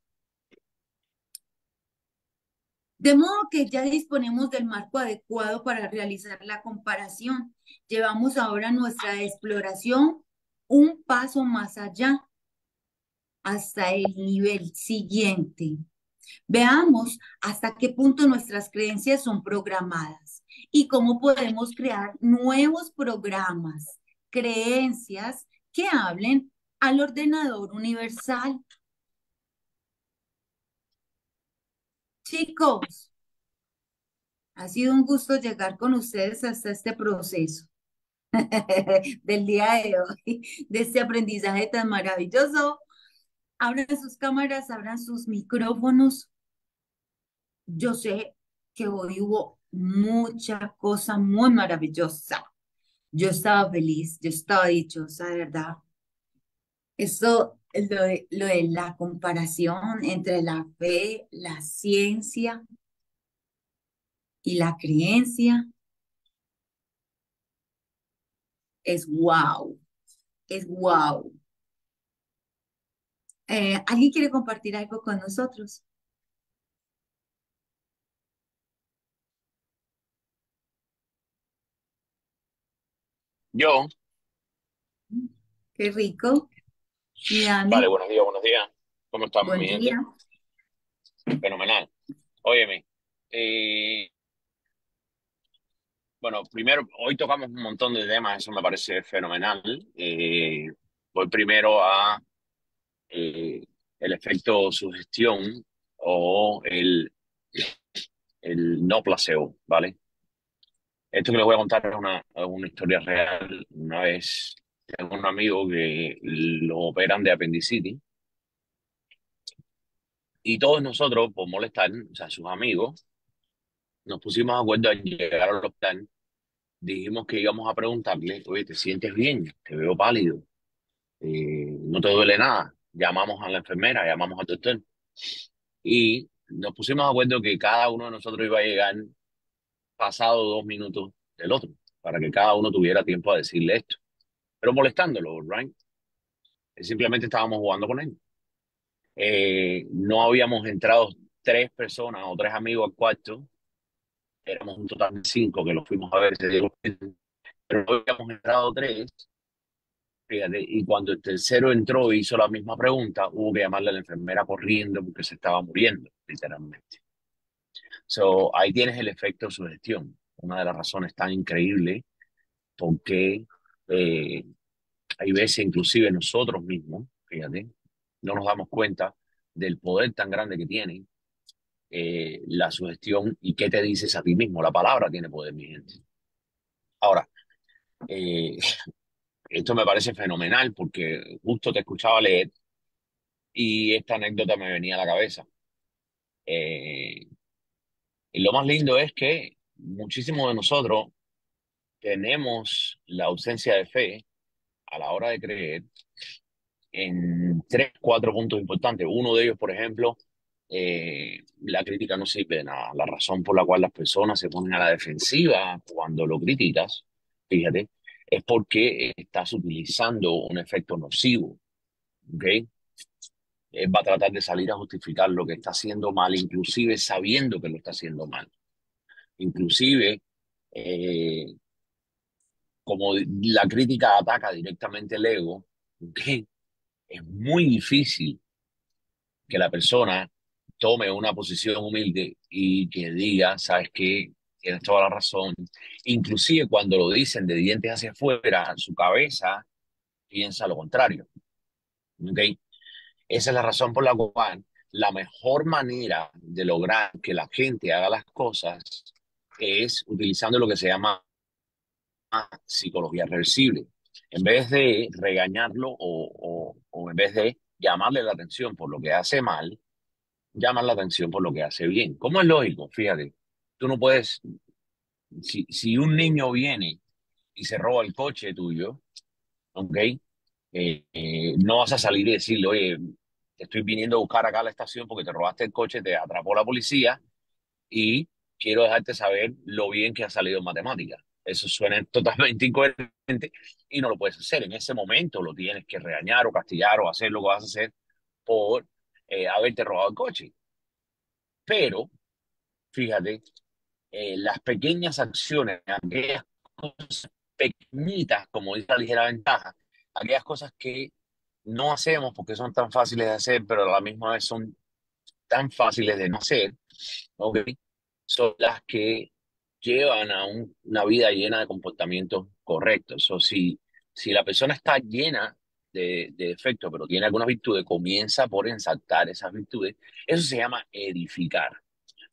De modo que ya disponemos del marco adecuado para realizar la comparación. Llevamos ahora nuestra exploración un paso más allá, hasta el nivel siguiente. Veamos hasta qué punto nuestras creencias son programadas y cómo podemos crear nuevos programas, creencias que hablen al ordenador universal. Chicos, ha sido un gusto llegar con ustedes hasta este proceso del día de hoy, de este aprendizaje tan maravilloso. Abran sus cámaras, abran sus micrófonos. Yo sé que hoy hubo mucha cosa muy maravillosa. Yo estaba feliz, yo estaba dichosa, de verdad. Esto, lo de, lo de la comparación entre la fe, la ciencia y la creencia es wow, es wow. Eh, ¿alguien quiere compartir algo con nosotros? Yo, Qué rico. Sí, vale, Dani, buenos días, buenos días. ¿Cómo estamos, buen mi gente? día. Fenomenal. Óyeme, eh, bueno, primero, hoy tocamos un montón de temas, eso me parece fenomenal. Eh, voy primero a eh, el efecto sugestión o el, el no placebo, ¿vale? Esto que les voy a contar es una, es una historia real. Una vez tengo un amigo que lo operan de apendicitis y todos nosotros, por molestar, o sea, sus amigos, nos pusimos de acuerdo al llegar al hospital. Dijimos que íbamos a preguntarle, oye, ¿te sientes bien? Te veo pálido, eh, no te duele nada. Llamamos a la enfermera, llamamos al doctor y nos pusimos de acuerdo que cada uno de nosotros iba a llegar pasado dos minutos del otro, para que cada uno tuviera tiempo a decirle esto. Pero molestándolo, ¿right? Simplemente estábamos jugando con él. Eh, no habíamos entrado tres personas o tres amigos al cuarto, éramos un total de cinco que los fuimos a ver ese día, pero no habíamos entrado tres. Fíjate, y cuando el tercero entró e hizo la misma pregunta, hubo que llamarle a la enfermera corriendo porque se estaba muriendo, literalmente. So, ahí tienes el efecto de sugestión, una de las razones tan increíbles por qué eh, hay veces, inclusive nosotros mismos, fíjate, no nos damos cuenta del poder tan grande que tiene eh, la sugestión y qué te dices a ti mismo. La palabra tiene poder, mi gente. Ahora, eh, esto me parece fenomenal porque justo te escuchaba leer y esta anécdota me venía a la cabeza. Eh, y lo más lindo es que muchísimos de nosotros tenemos la ausencia de fe a la hora de creer en tres, cuatro puntos importantes. Uno de ellos, por ejemplo, eh, la crítica no sirve de nada. La razón por la cual las personas se ponen a la defensiva cuando lo criticas, fíjate, es porque estás utilizando un efecto nocivo, ¿ok? Él va a tratar de salir a justificar lo que está haciendo mal, inclusive sabiendo que lo está haciendo mal. Inclusive, eh, como la crítica ataca directamente el ego, ¿ok? Es muy difícil que la persona tome una posición humilde y que diga, ¿sabes qué? Tienes toda la razón. Inclusive cuando lo dicen de dientes hacia afuera, su cabeza piensa lo contrario, ¿ok? Esa es la razón por la cual la mejor manera de lograr que la gente haga las cosas es utilizando lo que se llama psicología reversible. En vez de regañarlo o, o, o en vez de llamarle la atención por lo que hace mal, llaman la atención por lo que hace bien. ¿Cómo es lógico? Fíjate, tú no puedes, si, si un niño viene y se roba el coche tuyo, ¿ok? Eh, eh, no vas a salir y decirle, oye, te estoy viniendo a buscar acá a la estación porque te robaste el coche, te atrapó la policía y quiero dejarte saber lo bien que has salido en matemáticas. Eso suena totalmente incoherente y no lo puedes hacer. En ese momento lo tienes que regañar o castigar o hacer lo que vas a hacer por eh, haberte robado el coche. Pero, fíjate, eh, las pequeñas acciones, aquellas cosas pequeñitas, como dice la ligera ventaja, aquellas cosas que no hacemos porque son tan fáciles de hacer, pero a la misma vez son tan fáciles de no hacer, ¿ok? Son las que llevan a un- una vida llena de comportamientos correctos. O si, si la persona está llena de, de defectos, pero tiene algunas virtudes, comienza por ensaltar esas virtudes. Eso se llama edificar.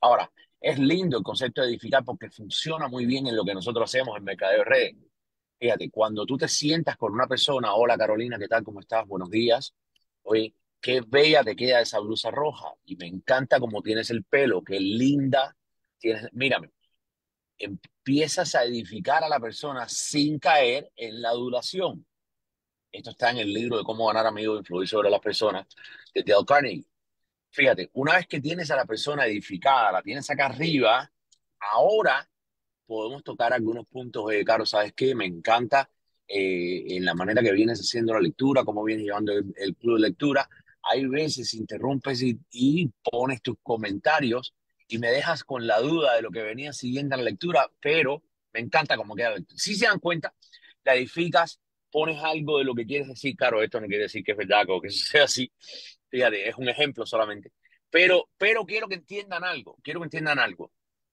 Ahora, es lindo el concepto de edificar porque funciona muy bien en lo que nosotros hacemos en Mercadeo de Redes. Fíjate, cuando tú te sientas con una persona, hola Carolina, ¿qué tal? ¿Cómo estás? Buenos días. Oye, qué bella te queda esa blusa roja y me encanta cómo tienes el pelo, qué linda tienes. Mírame, empiezas a edificar a la persona sin caer en la adulación. Esto está en el libro de Cómo ganar amigos e influir sobre las personas de Dale Carnegie. Fíjate, una vez que tienes a la persona edificada, la tienes acá arriba, ahora podemos tocar algunos puntos. Eh, Caro, ¿sabes qué? Me encanta eh, en la manera que vienes haciendo la lectura, cómo vienes llevando el, el club de lectura. Hay veces interrumpes y, y pones tus comentarios y me dejas con la duda de lo que venía siguiendo en la lectura, pero me encanta cómo queda la lectura. Si se dan cuenta, la edificas, pones algo de lo que quieres decir. Claro, esto no quiere decir que es verdad o que eso sea así. Fíjate, es un ejemplo solamente. Pero, pero quiero que entiendan algo, quiero que entiendan algo.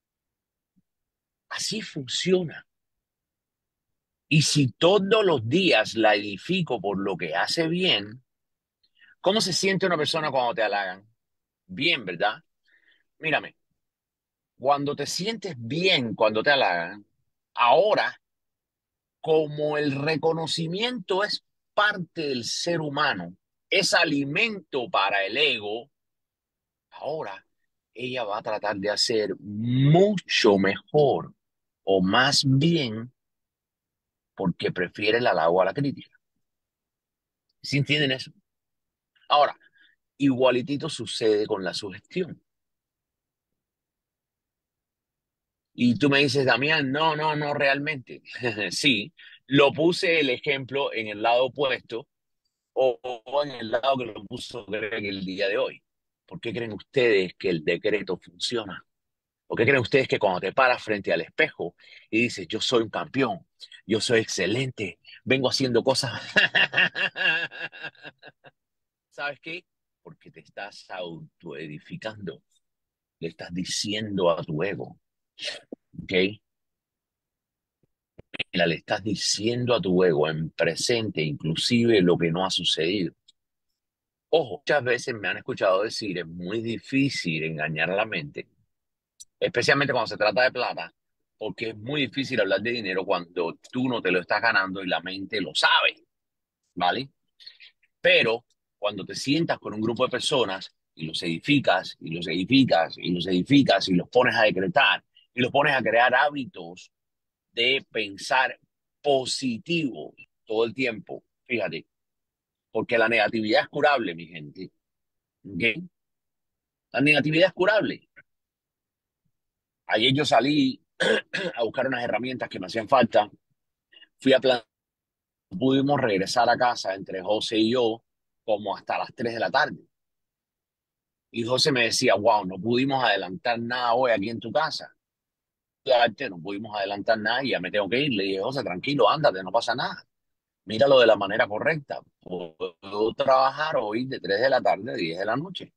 Así funciona. Y si todos los días la edifico por lo que hace bien, ¿cómo se siente una persona cuando te halagan? Bien, ¿verdad? Mírame, cuando te sientes bien cuando te halagan, ahora, como el reconocimiento es parte del ser humano, es alimento para el ego, ahora ella va a tratar de hacer mucho mejor o más bien porque prefiere el halago a la crítica. ¿Sí entienden eso? Ahora, igualitito sucede con la sugestión. Y tú me dices, Damián, no, no, no, realmente. Sí, lo puse el ejemplo en el lado opuesto o, o en el lado que lo puso Greg el día de hoy. ¿Por qué creen ustedes que el decreto funciona? ¿Por qué creen ustedes que cuando te paras frente al espejo y dices, yo soy un campeón, yo soy excelente, vengo haciendo cosas? ¿Sabes qué? Porque te estás autoedificando, le estás diciendo a tu ego, ¿ok? Mira, le estás diciendo a tu ego en presente, inclusive lo que no ha sucedido. Ojo, muchas veces me han escuchado decir, es muy difícil engañar a la mente, especialmente cuando se trata de plata, porque es muy difícil hablar de dinero cuando tú no te lo estás ganando y la mente lo sabe, ¿vale? Pero cuando te sientas con un grupo de personas y los edificas y los edificas y los edificas y los pones a decretar y los pones a crear hábitos de pensar positivo todo el tiempo, fíjate, porque la negatividad es curable, mi gente. ¿Ok? La negatividad es curable. Ayer yo salí a buscar unas herramientas que me hacían falta, fui a plan, pudimos regresar a casa entre José y yo como hasta las tres de la tarde. Y José me decía, wow, no pudimos adelantar nada hoy aquí en tu casa. No pudimos adelantar nada y ya me tengo que ir. Le dije, José, tranquilo, ándate, no pasa nada. Míralo de la manera correcta. Puedo trabajar hoy de tres de la tarde a diez de la noche.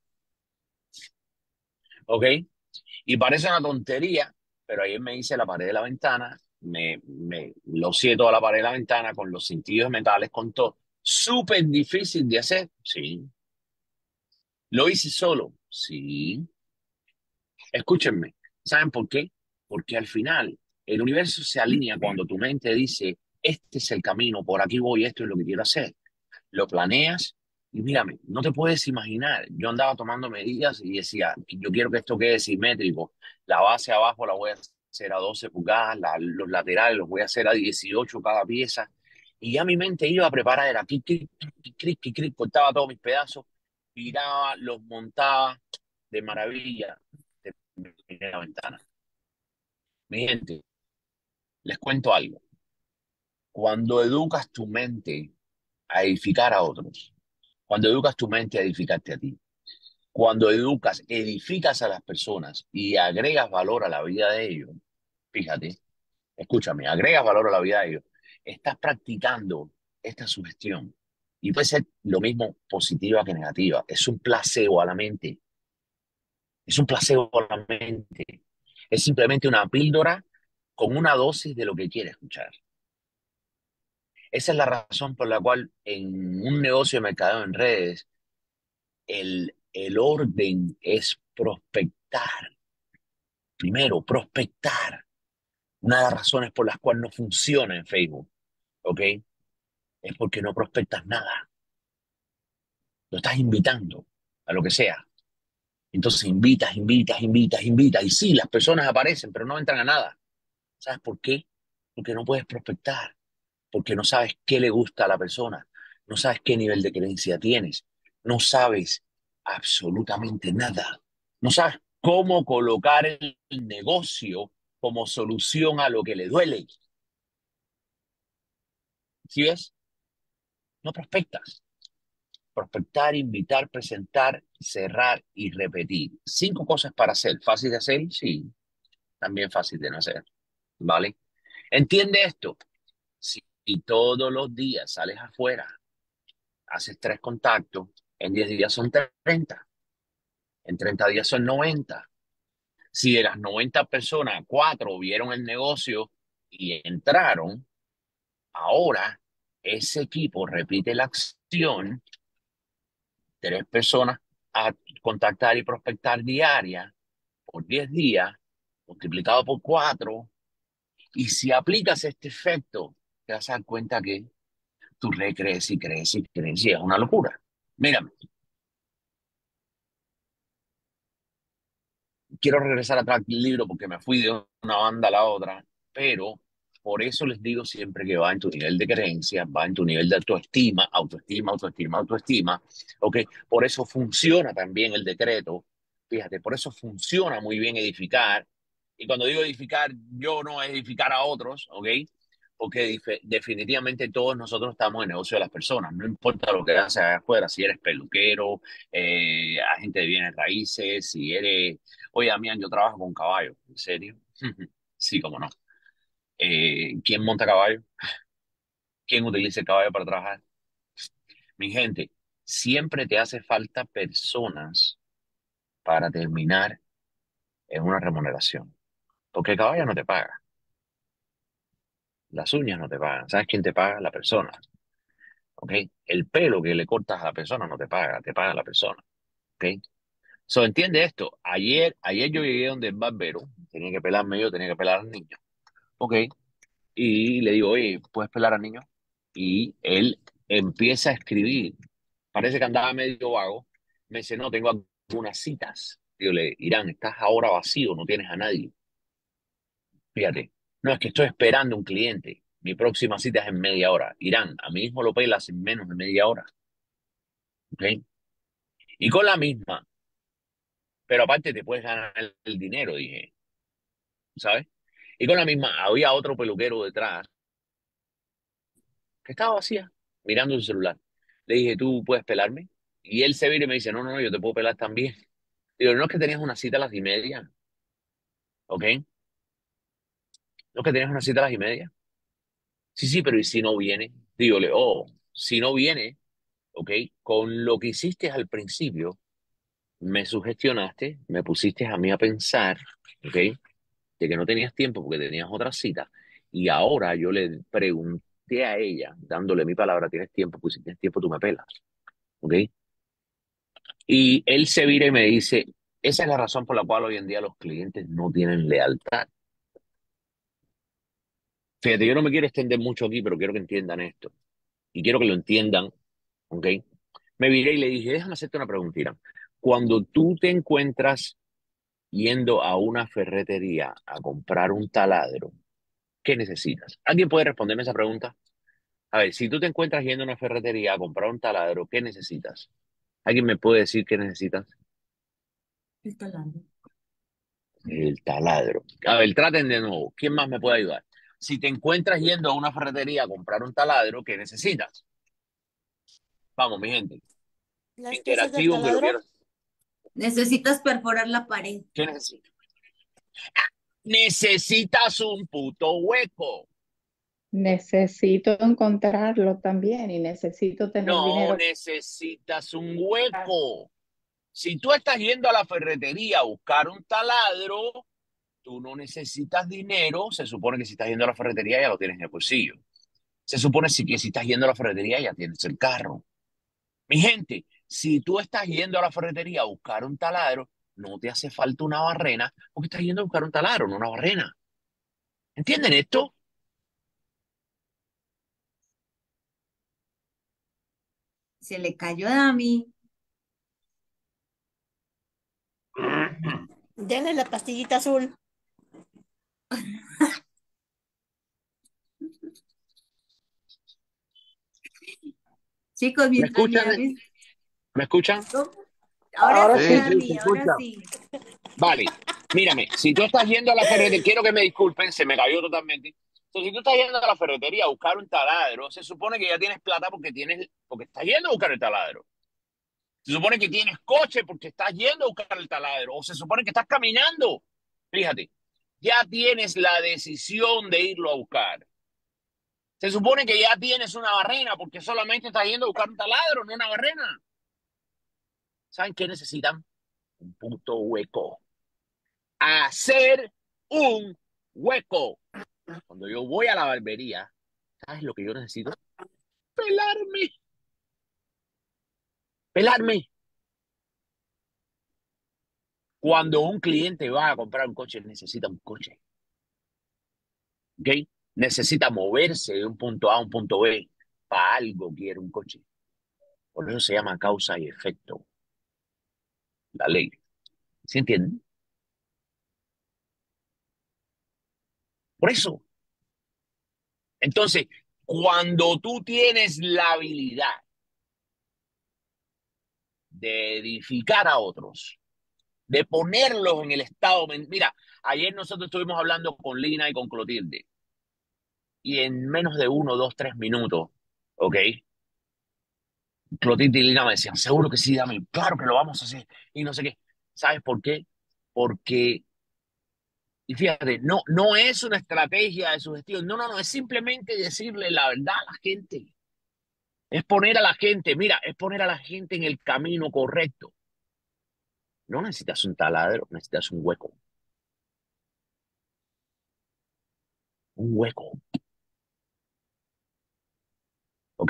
¿Ok? Y parece una tontería, pero ayer me hice la pared de la ventana, me, me lo hice toda la pared de la ventana con los cintillos metales, con todo. Súper difícil de hacer, sí. Lo hice solo, sí. Escúchenme, ¿saben por qué? Porque al final el universo se alinea cuando tu mente dice, este es el camino, por aquí voy, esto es lo que quiero hacer. Lo planeas y mírame, no te puedes imaginar. Yo andaba tomando medidas y decía, yo quiero que esto quede simétrico. La base abajo la voy a hacer a doce pulgadas, la- los laterales los voy a hacer a dieciocho cada pieza. Y ya mi mente iba a preparar, era clic, clic, clic, clic, clic, clic, cortaba todos mis pedazos, viraba, los montaba de maravilla. Terminé la ventana. Mi gente, les cuento algo. Cuando educas tu mente a edificar a otros, cuando educas tu mente a edificarte a ti, cuando educas, edificas a las personas y agregas valor a la vida de ellos, fíjate, escúchame, agregas valor a la vida de ellos, estás practicando esta sugestión. Y puede ser lo mismo positiva que negativa. Es un placebo a la mente. Es un placebo a la mente. Es simplemente una píldora con una dosis de lo que quiere escuchar. Esa es la razón por la cual en un negocio de mercadeo en redes, el, el orden es prospectar. Primero, prospectar. Una de las razones por las cuales no funciona en Facebook, ¿ok? Es porque no prospectas nada. Lo estás invitando a lo que sea. Entonces invitas, invitas, invitas, invitas. Y sí, las personas aparecen, pero no entran a nada. ¿Sabes por qué? Porque no puedes prospectar, porque no sabes qué le gusta a la persona, no sabes qué nivel de creencia tienes, no sabes absolutamente nada, no sabes cómo colocar el negocio como solución a lo que le duele. ¿Sí ves? No prospectas. Prospectar, invitar, presentar, cerrar y repetir. Cinco cosas para hacer. ¿Fácil de hacer? Sí, también fácil de no hacer. ¿Vale? ¿Entiende esto? Si todos los días sales afuera, haces tres contactos, en diez días son treinta, en treinta días son noventa. Si de las noventa personas, cuatro vieron el negocio y entraron, ahora ese equipo repite la acción, tres personas a contactar y prospectar diaria por diez días, multiplicado por cuatro, y si aplicas este efecto, te vas a dar cuenta que tú recrees y crees y crees y es una locura. Mira, quiero regresar atrás al libro porque me fui de una banda a la otra, pero por eso les digo siempre que va en tu nivel de creencia, va en tu nivel de autoestima, autoestima, autoestima, autoestima, ¿ok? Por eso funciona también el decreto, fíjate, por eso funciona muy bien edificar, y cuando digo edificar, yo no es edificar a otros, ¿ok? Porque dif- definitivamente todos nosotros estamos en el negocio de las personas, no importa lo que hagas allá afuera, si eres peluquero, eh, agente de bienes raíces, si eres. Oye, Damián, yo trabajo con caballos, ¿en serio? Sí, cómo no. Eh, ¿quién monta caballo? ¿Quién utiliza el caballo para trabajar? Mi gente, siempre te hace falta personas para terminar en una remuneración. Porque el caballo no te paga, las uñas no te pagan. ¿Sabes quién te paga? La persona. ¿Ok? El pelo que le cortas a la persona no te paga, te paga la persona. ¿Ok? So, entiende esto. Ayer, ayer yo llegué donde el barbero, tenía que pelarme yo, tenía que pelar al niño. ¿Ok? Y le digo, oye, ¿puedes pelar al niño? Y él empieza a escribir. Parece que andaba medio vago. Me dice, no, tengo algunas citas. Digo, le, Irán, estás ahora vacío, no tienes a nadie. Fíjate, no, es que estoy esperando un cliente. Mi próxima cita es en media hora. Irán, a mi hijo lo pelas en menos de media hora. ¿Ok? Y con la misma, pero aparte te puedes ganar el, el dinero, dije, ¿sabes? Y con la misma, había otro peluquero detrás que estaba vacía, mirando su celular. Le dije, ¿tú puedes pelarme? Y él se vira y me dice, no, no, no, yo te puedo pelar también. Digo, no es que tenías una cita a las y media, ¿ok? No es que tenías una cita a las y media. Sí, sí, pero ¿y si no viene? Dígole, oh, si no viene, ¿ok? Con lo que hiciste al principio, me sugestionaste, me pusiste a mí a pensar, ¿ok? De que no tenías tiempo porque tenías otra cita. Y ahora yo le pregunté a ella, dándole mi palabra, ¿tienes tiempo? Pues si tienes tiempo, tú me pelas, ¿ok? Y él se vira y me dice, esa es la razón por la cual hoy en día los clientes no tienen lealtad. Fíjate, yo no me quiero extender mucho aquí, pero quiero que entiendan esto. Y quiero que lo entiendan, ¿ok? Me viré y le dije, déjame hacerte una preguntita. Cuando tú te encuentras yendo a una ferretería a comprar un taladro, ¿qué necesitas? ¿Alguien puede responderme esa pregunta? A ver, si tú te encuentras yendo a una ferretería a comprar un taladro, ¿qué necesitas? ¿Alguien me puede decir qué necesitas? Instalando. El taladro. A ver, traten de nuevo. ¿Quién más me puede ayudar? Si te encuentras yendo a una ferretería a comprar un taladro, ¿qué necesitas? Vamos, mi gente. Las piezas del Interactivo que lo quiero. taladro. Necesitas perforar la pared. ¿Qué necesitas? Necesitas un puto hueco. Necesito encontrarlo también y necesito tener No dinero. necesitas un hueco. Si tú estás yendo a la ferretería a buscar un taladro, tú no necesitas dinero. Se supone que si estás yendo a la ferretería ya lo tienes en el bolsillo. Se supone sí que si estás yendo a la ferretería ya tienes el carro. Mi gente, si tú estás yendo a la ferretería a buscar un taladro, no te hace falta una barrena porque estás yendo a buscar un taladro, no una barrena. ¿Entienden esto? Se le cayó a Dami. Denle la pastillita azul. Chicos, ¿Me mientras mi escuchan? Dami... ¿Me escuchan? ¿Cómo? Ahora Ahora sí, Sí, sí. sí, se Dami, ahora escucha. sí. Vale, mírame, si tú estás yendo a la ferretería, quiero que me disculpen, se me cayó totalmente. Entonces, si tú estás yendo a la ferretería a buscar un taladro, se supone que ya tienes plata porque tienes, porque estás yendo a buscar el taladro. Se supone que tienes coche porque estás yendo a buscar el taladro. O se supone que estás caminando. Fíjate, ya tienes la decisión de irlo a buscar. Se supone que ya tienes una barrena porque solamente estás yendo a buscar un taladro, no una barrena. ¿Saben qué necesitan? Un punto hueco. Hacer un hueco. Cuando yo voy a la barbería, ¿sabes lo que yo necesito? Pelarme. Pelarme. Cuando un cliente va a comprar un coche, necesita un coche. ¿Ok? Necesita moverse de un punto A a un punto B. Para algo quiere un coche. Por eso se llama causa y efecto. La ley. ¿Sí entienden? Por eso. Entonces, cuando tú tienes la habilidad de edificar a otros, de ponerlos en el estado. Mira, ayer nosotros estuvimos hablando con Lina y con Clotilde, y en menos de uno, dos, tres minutos, ¿ok? Clotilde y Lina me decían, seguro que sí, dame, claro que lo vamos a hacer, y no sé qué. ¿Sabes por qué? Porque, y fíjate, no, no es una estrategia de sugestión, no, no, no, es simplemente decirle la verdad a la gente. Es poner a la gente, mira, es poner a la gente en el camino correcto. No necesitas un taladro, necesitas un hueco. Un hueco, ¿ok?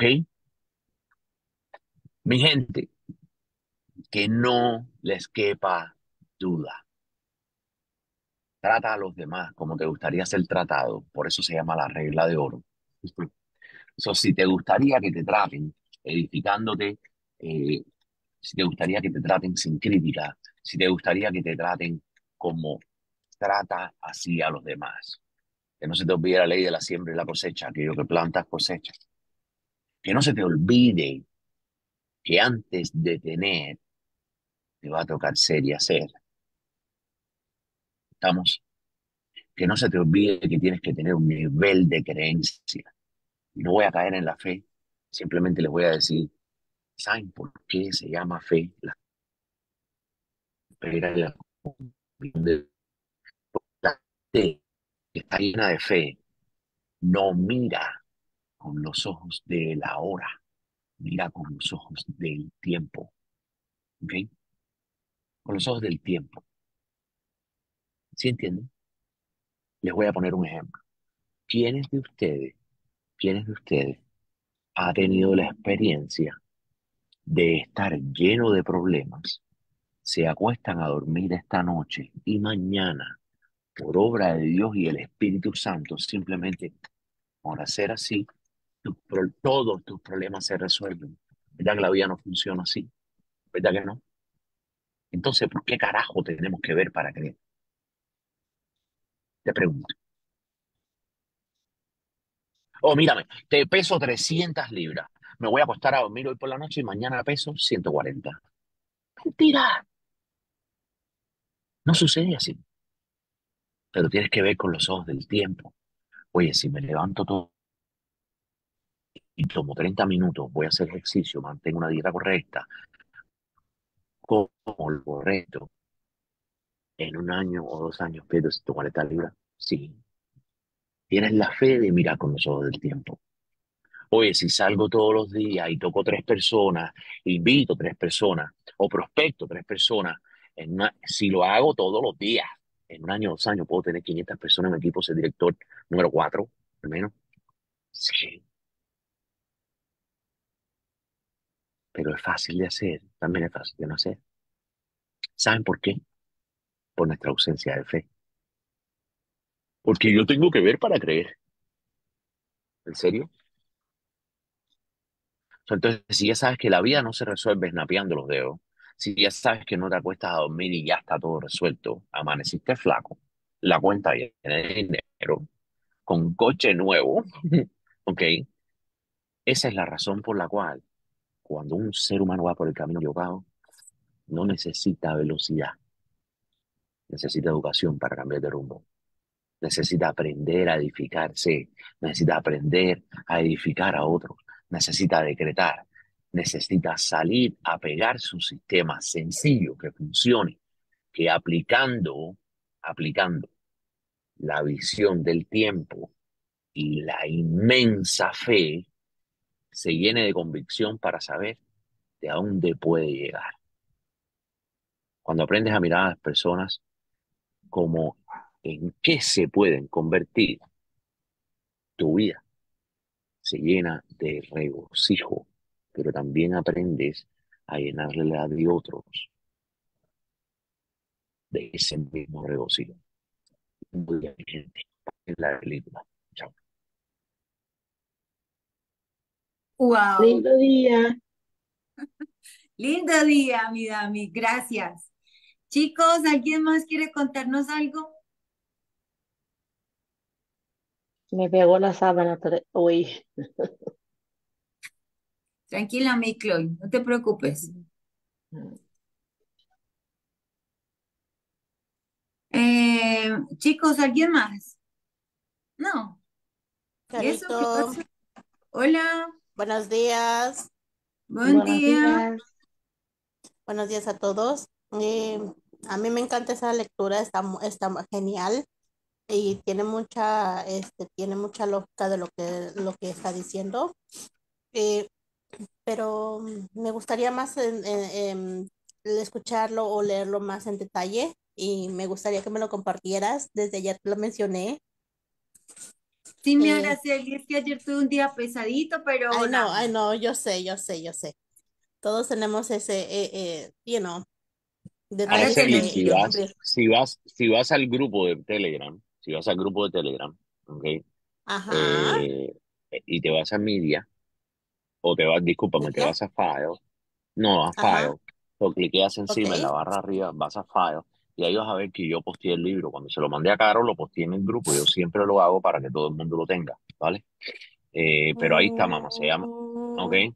Mi gente, que no les quepa duda. Trata a los demás como te gustaría ser tratado. Por eso se llama la regla de oro. So, si te gustaría que te traten edificándote, eh, si te gustaría que te traten sin crítica, si te gustaría que te traten como trata así a los demás. Que no se te olvide la ley de la siembra y la cosecha, aquello que plantas cosechas. Que no se te olvide que antes de tener, te va a tocar ser y hacer. ¿Estamos? Que no se te olvide que tienes que tener un nivel de creencia. Y no voy a caer en la fe, simplemente les voy a decir, ¿saben por qué se llama fe? La espera y la convicción de la fe que está llena de fe, no mira con los ojos de la hora, mira con los ojos del tiempo, ¿ok? Con los ojos del tiempo. ¿Sí entienden? Les voy a poner un ejemplo. ¿Quiénes de ustedes, quiénes de ustedes ha tenido la experiencia de estar lleno de problemas, se acuestan a dormir esta noche y mañana, por obra de Dios y el Espíritu Santo, simplemente por hacer así, tus pro- todos tus problemas se resuelven? ¿Verdad que la vida no funciona así? ¿Verdad que no? Entonces, ¿por qué carajo tenemos que ver para creer? Te pregunto. Oh, mírame, te peso trescientas libras. Me voy a acostar a dormir hoy por la noche y mañana peso ciento cuarenta. Mentira, no sucede así. Pero tienes que ver con los ojos del tiempo. Oye, si me levanto todo y tomo treinta minutos, voy a hacer ejercicio, mantengo una dieta correcta, como lo correcto, en un año o dos años pierdo ciento cuarenta libras. Sí, tienes la fe de mirar con los ojos del tiempo. Oye, si salgo todos los días y toco tres personas, invito tres personas o prospecto tres personas, en una- si lo hago todos los días, en un año o dos años puedo tener quinientas personas en mi equipo, ser director número cuatro, al menos. Sí, pero es fácil de hacer, también es fácil de no hacer. ¿Saben por qué? por nuestra ausencia de fe. Porque yo tengo que ver para creer. ¿En serio? O sea, entonces, si ya sabes que la vida no se resuelve snapeando los dedos, si ya sabes que no te acuestas a dormir y ya está todo resuelto, amaneciste flaco, la cuenta llena de dinero, con coche nuevo, ¿ok? Esa es la razón por la cual cuando un ser humano va por el camino equivocado, no necesita velocidad, necesita educación para cambiar de rumbo. Necesita aprender a edificarse, necesita aprender a edificar a otros, necesita decretar, necesita salir a pegar su sistema sencillo que funcione, que aplicando, aplicando la visión del tiempo y la inmensa fe, se llene de convicción para saber de a dónde puede llegar. Cuando aprendes a mirar a las personas como en qué se pueden convertir, tu vida se llena de regocijo, pero también aprendes a llenarle la de otros de ese mismo regocijo. Muy bien, gente. En la película. Chao. Wow, Lindo día. lindo día, mi Dami, gracias. Chicos, ¿alguien más quiere contarnos algo? Me pegó la sábana. tre- Uy. Tranquila, mi Chloe, no te preocupes. Eh, chicos, ¿alguien más? No. ¿Y eso qué Carito, pasa? Hola, buenos días. buen Buenos día. días. Buenos días a todos. Eh, a mí me encanta esa lectura, está, mu- está mu- genial y tiene mucha, este, tiene mucha lógica de lo que, lo que está diciendo. Eh, pero mm, me gustaría más en- en- em, escucharlo o leerlo más en detalle y me gustaría que me lo compartieras. Desde ayer te lo mencioné. Sí, mi Eh, Araceli, es que ayer tuve un día pesadito, pero ay, no, nada. ay, no, yo sé, yo sé, yo sé. Todos tenemos ese, eh, eh, you know, Ahora detalles Araceli, tenemos que, si que vas, cumplir. si vas, si vas al grupo de Telegram, si vas al grupo de Telegram, ¿ok? Ajá, Eh, y te vas a Media, o te vas, discúlpame, te media, vas a File, no, a ajá, File, lo cliqueas ok. encima en la barra arriba, vas a File, y ahí vas a ver que yo posteé el libro. Cuando se lo mandé a Caro, lo posteé en el grupo. Yo siempre lo hago para que todo el mundo lo tenga, ¿vale? Eh, pero ahí está, mamá, se llama, ¿ok? Mm,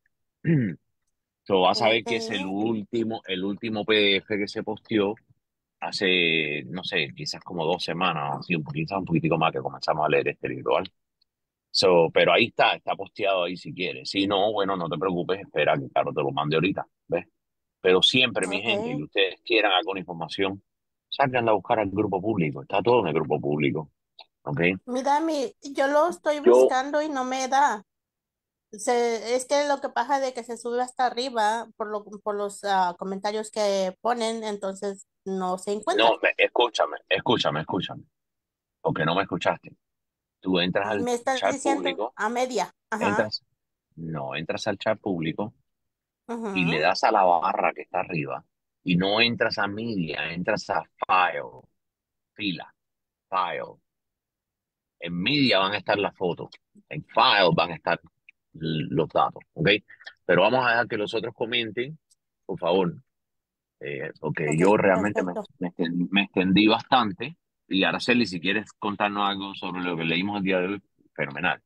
So, vas a ver que es el espérate. último, el último P D F que se posteó hace, no sé, quizás como dos semanas, así, un poquito, quizás un poquitico más que comenzamos a leer este libro, ¿vale? So, pero ahí está, está posteado ahí si quieres. Si no, bueno, no te preocupes, espera que claro te lo mande ahorita, ¿ves? Pero siempre, mi gente, que Ok. ustedes quieran alguna información, salgan a buscar al grupo público. Está todo en el grupo público, ¿ok? Mira, mi, yo lo estoy Yo, buscando y no me da. Se, es que lo que pasa de que se sube hasta arriba por, lo, por los ah, comentarios que ponen, entonces no se encuentra. no, me- escúchame, escúchame, escúchame, porque no me escuchaste. Tú entras al Me estás chat diciendo público, a media. Ajá. entras, no, entras al chat público y le Ujú. das a la barra que está arriba y no entras a media, entras a file, fila, file. En media van a estar las fotos, en file van a estar l- los datos, ¿ok? Pero vamos a dejar que los otros comenten, por favor, eh, porque Ok, yo realmente me, perfecto. me extendí, me extendí bastante. Y Araceli, si quieres contarnos algo sobre lo que leímos el día de hoy, fenomenal.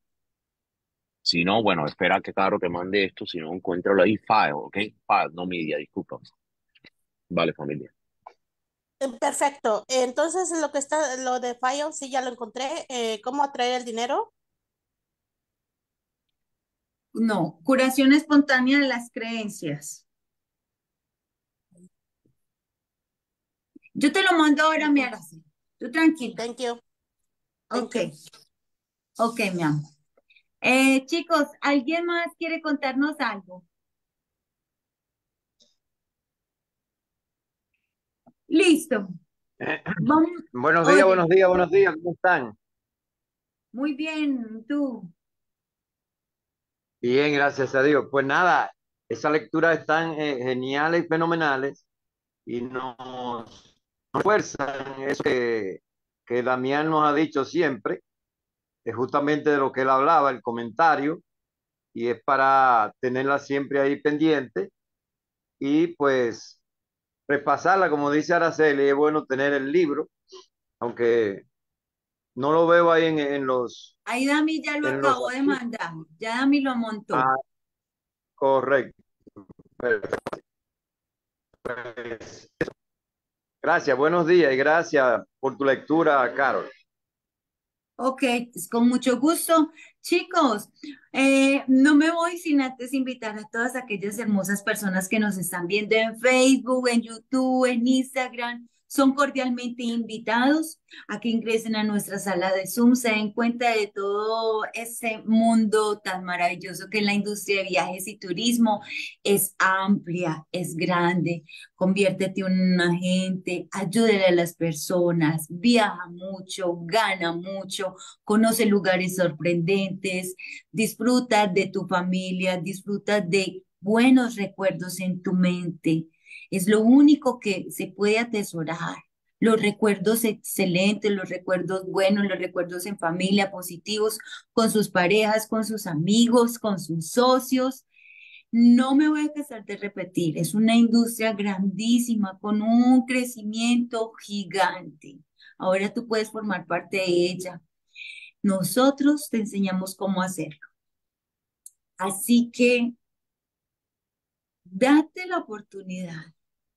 Si no, bueno, espera que Caro te mande esto, si no, encuéntralo ahí, file, ¿ok? File, no media, disculpa. Vale, familia. Eh, Perfecto. Entonces, lo que está, lo de File, sí, ya lo encontré. Eh, ¿cómo atraer el dinero? No, curación espontánea de las creencias. Yo te lo mando ahora, mi Ujú. Araceli. Tú tranquila. Thank you, thank Ok, you. ok, mi amor. Eh, chicos, ¿alguien más quiere contarnos algo? Listo. Vamos, Buenos días, oye, buenos días, buenos días, ¿cómo están? muy bien, tú. Bien, gracias a Dios. Pues nada, esas lecturas están eh, geniales y fenomenales y nos fuerzan eso que, que Damián nos ha dicho siempre, es justamente de lo que él hablaba, el comentario, y es para tenerla siempre ahí pendiente y pues repasarla, como dice Araceli, es bueno tener el libro, aunque no lo veo ahí en, en los, Ahí Dami ya lo en los acabó de archivos. mandar, ya Dami lo montó. Ah, correcto. Pues, gracias, buenos días y gracias por tu lectura, Carol. Ok, pues con mucho gusto. Chicos, eh, no me voy sin antes invitar a todas aquellas hermosas personas que nos están viendo en Facebook, en YouTube, en Instagram. Son cordialmente invitados a que ingresen a nuestra sala de Zoom, se den cuenta de todo ese mundo tan maravilloso que es la industria de viajes y turismo. Es amplia, es grande. Conviértete en un agente, ayúdale a las personas, viaja mucho, gana mucho, conoce lugares sorprendentes, disfruta de tu familia, disfruta de buenos recuerdos en tu mente. Es lo único que se puede atesorar. Los recuerdos excelentes, los recuerdos buenos, los recuerdos en familia positivos, con sus parejas, con sus amigos, con sus socios. No me voy a cansar de repetir, es una industria grandísima con un crecimiento gigante. Ahora tú puedes formar parte de ella. Nosotros te enseñamos cómo hacerlo. Así que date la oportunidad.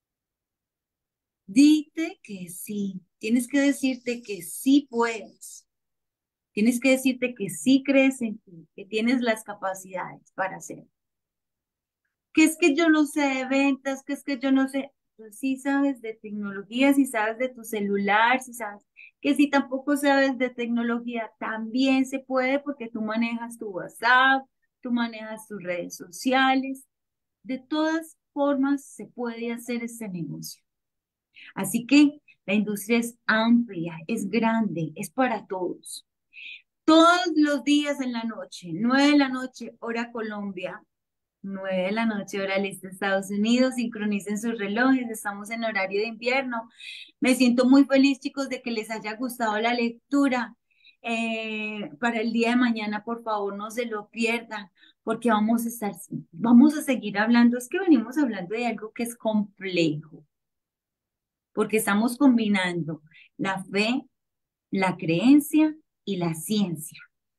Dite que sí. Tienes que decirte que sí puedes. Tienes que decirte que sí crees en ti, que tienes las capacidades para hacerlo. Que es que yo no sé de ventas, que es que yo no sé, pues sí sabes de tecnología, si sabes de tu celular, si sabes que si tampoco sabes de tecnología, también se puede porque tú manejas tu WhatsApp, tú manejas tus redes sociales, de todas formas se puede hacer este negocio. Así que la industria es amplia, es grande, es para todos. Todos los días en la noche, nueve de la noche, hora Colombia, nueve de la noche, hora del este de Estados Unidos, sincronicen sus relojes, estamos en horario de invierno. Me siento muy feliz, chicos, de que les haya gustado la lectura. Eh, para el día de mañana, por favor, no se lo pierdan, porque vamos a estar, vamos a seguir hablando. Es que venimos hablando de algo que es complejo, porque estamos combinando la fe, la creencia y la ciencia.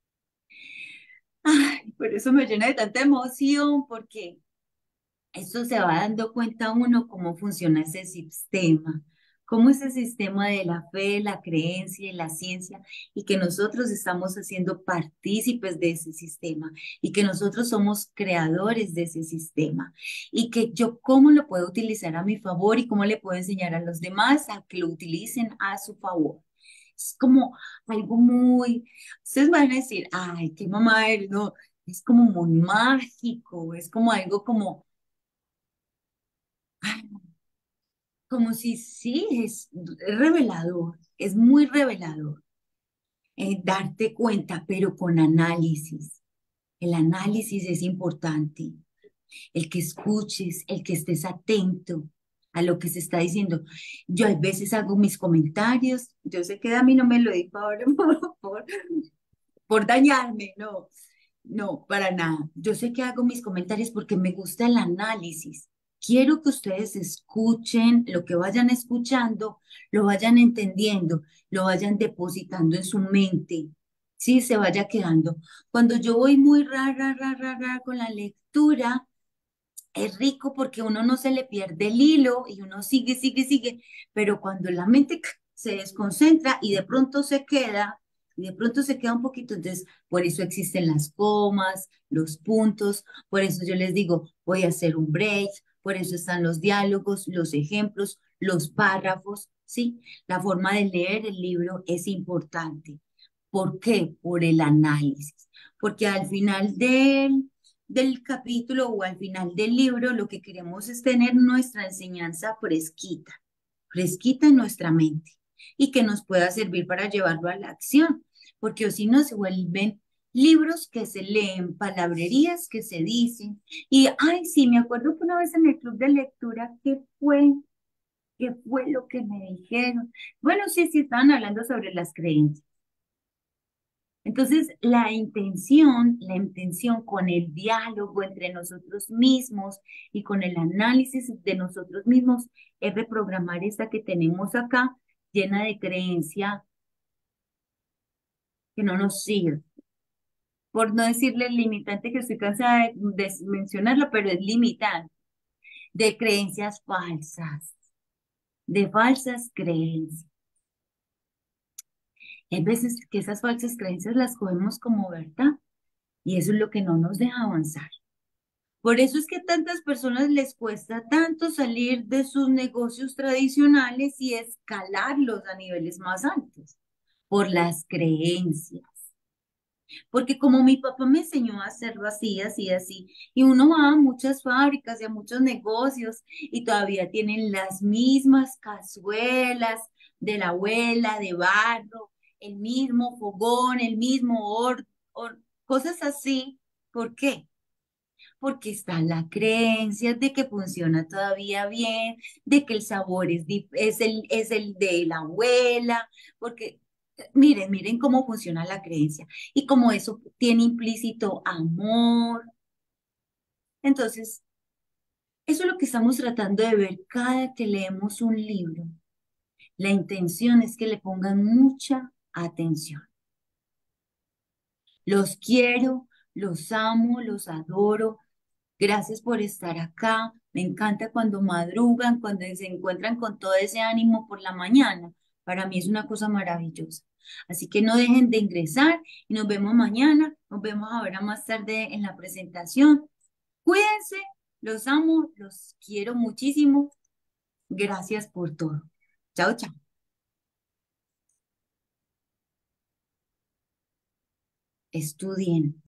Ay, por eso me llena de tanta emoción, porque esto se va dando cuenta uno cómo funciona ese sistema, cómo ese sistema de la fe, la creencia y la ciencia, y que nosotros estamos haciendo partícipes de ese sistema, y que nosotros somos creadores de ese sistema, y que yo cómo lo puedo utilizar a mi favor y cómo le puedo enseñar a los demás a que lo utilicen a su favor. Es como algo muy, ustedes van a decir, ay, qué mamá eres, no, es como muy mágico, es como algo como como si sí, es revelador, es muy revelador eh, darte cuenta, pero con análisis. El análisis es importante, el que escuches, el que estés atento a lo que se está diciendo. Yo a veces hago mis comentarios, yo sé que a mí no me lo dijo ahora por, por, por dañarme, no, no, para nada. Yo sé que hago mis comentarios porque me gusta el análisis. Quiero que ustedes escuchen lo que vayan escuchando, lo vayan entendiendo, lo vayan depositando en su mente. Sí, se vaya quedando. Cuando yo voy muy rara, rara, rara con la lectura, es rico porque uno no se le pierde el hilo y uno sigue, sigue, sigue, pero cuando la mente se desconcentra y de pronto se queda, y de pronto se queda un poquito, entonces por eso existen las comas, los puntos, por eso yo les digo, voy a hacer un break, por eso están los diálogos, los ejemplos, los párrafos, ¿sí? La forma de leer el libro es importante. ¿Por qué? Por el análisis, porque al final del del capítulo o al final del libro, lo que queremos es tener nuestra enseñanza fresquita, fresquita en nuestra mente y que nos pueda servir para llevarlo a la acción, porque o si no se vuelven libros que se leen, palabrerías que se dicen. Y, ay, sí, me acuerdo que una vez en el club de lectura, que fue? ¿Qué fue lo que me dijeron? Bueno, sí, sí, estaban hablando sobre las creencias. Entonces, la intención, la intención con el diálogo entre nosotros mismos y con el análisis de nosotros mismos es reprogramar esta que tenemos acá, llena de creencia que no nos sirve. Por no decirle limitante, que estoy cansada de, de mencionarlo, pero es limitante, de creencias falsas, de falsas creencias. Hay veces que esas falsas creencias las cogemos como verdad y eso es lo que no nos deja avanzar. Por eso es que a tantas personas les cuesta tanto salir de sus negocios tradicionales y escalarlos a niveles más altos, por las creencias. Porque como mi papá me enseñó a hacerlo así, así, así, y uno va a muchas fábricas y a muchos negocios y todavía tienen las mismas cazuelas de la abuela, de barro, el mismo fogón, el mismo horno, cosas así. ¿Por qué? Porque está la creencia de que funciona todavía bien, de que el sabor es, dif- es el, es el de la abuela, porque eh, miren, miren cómo funciona la creencia y como eso tiene implícito amor. Entonces, eso es lo que estamos tratando de ver cada que leemos un libro. La intención es que le pongan mucha atención. Los quiero, los amo, los adoro. Gracias por estar acá. Me encanta cuando madrugan, cuando se encuentran con todo ese ánimo por la mañana. Para mí es una cosa maravillosa. Así que no dejen de ingresar y nos vemos mañana. Nos vemos ahora más tarde en la presentación. Cuídense, los amo, los quiero muchísimo. Gracias por todo. Chao, chao. Estudien.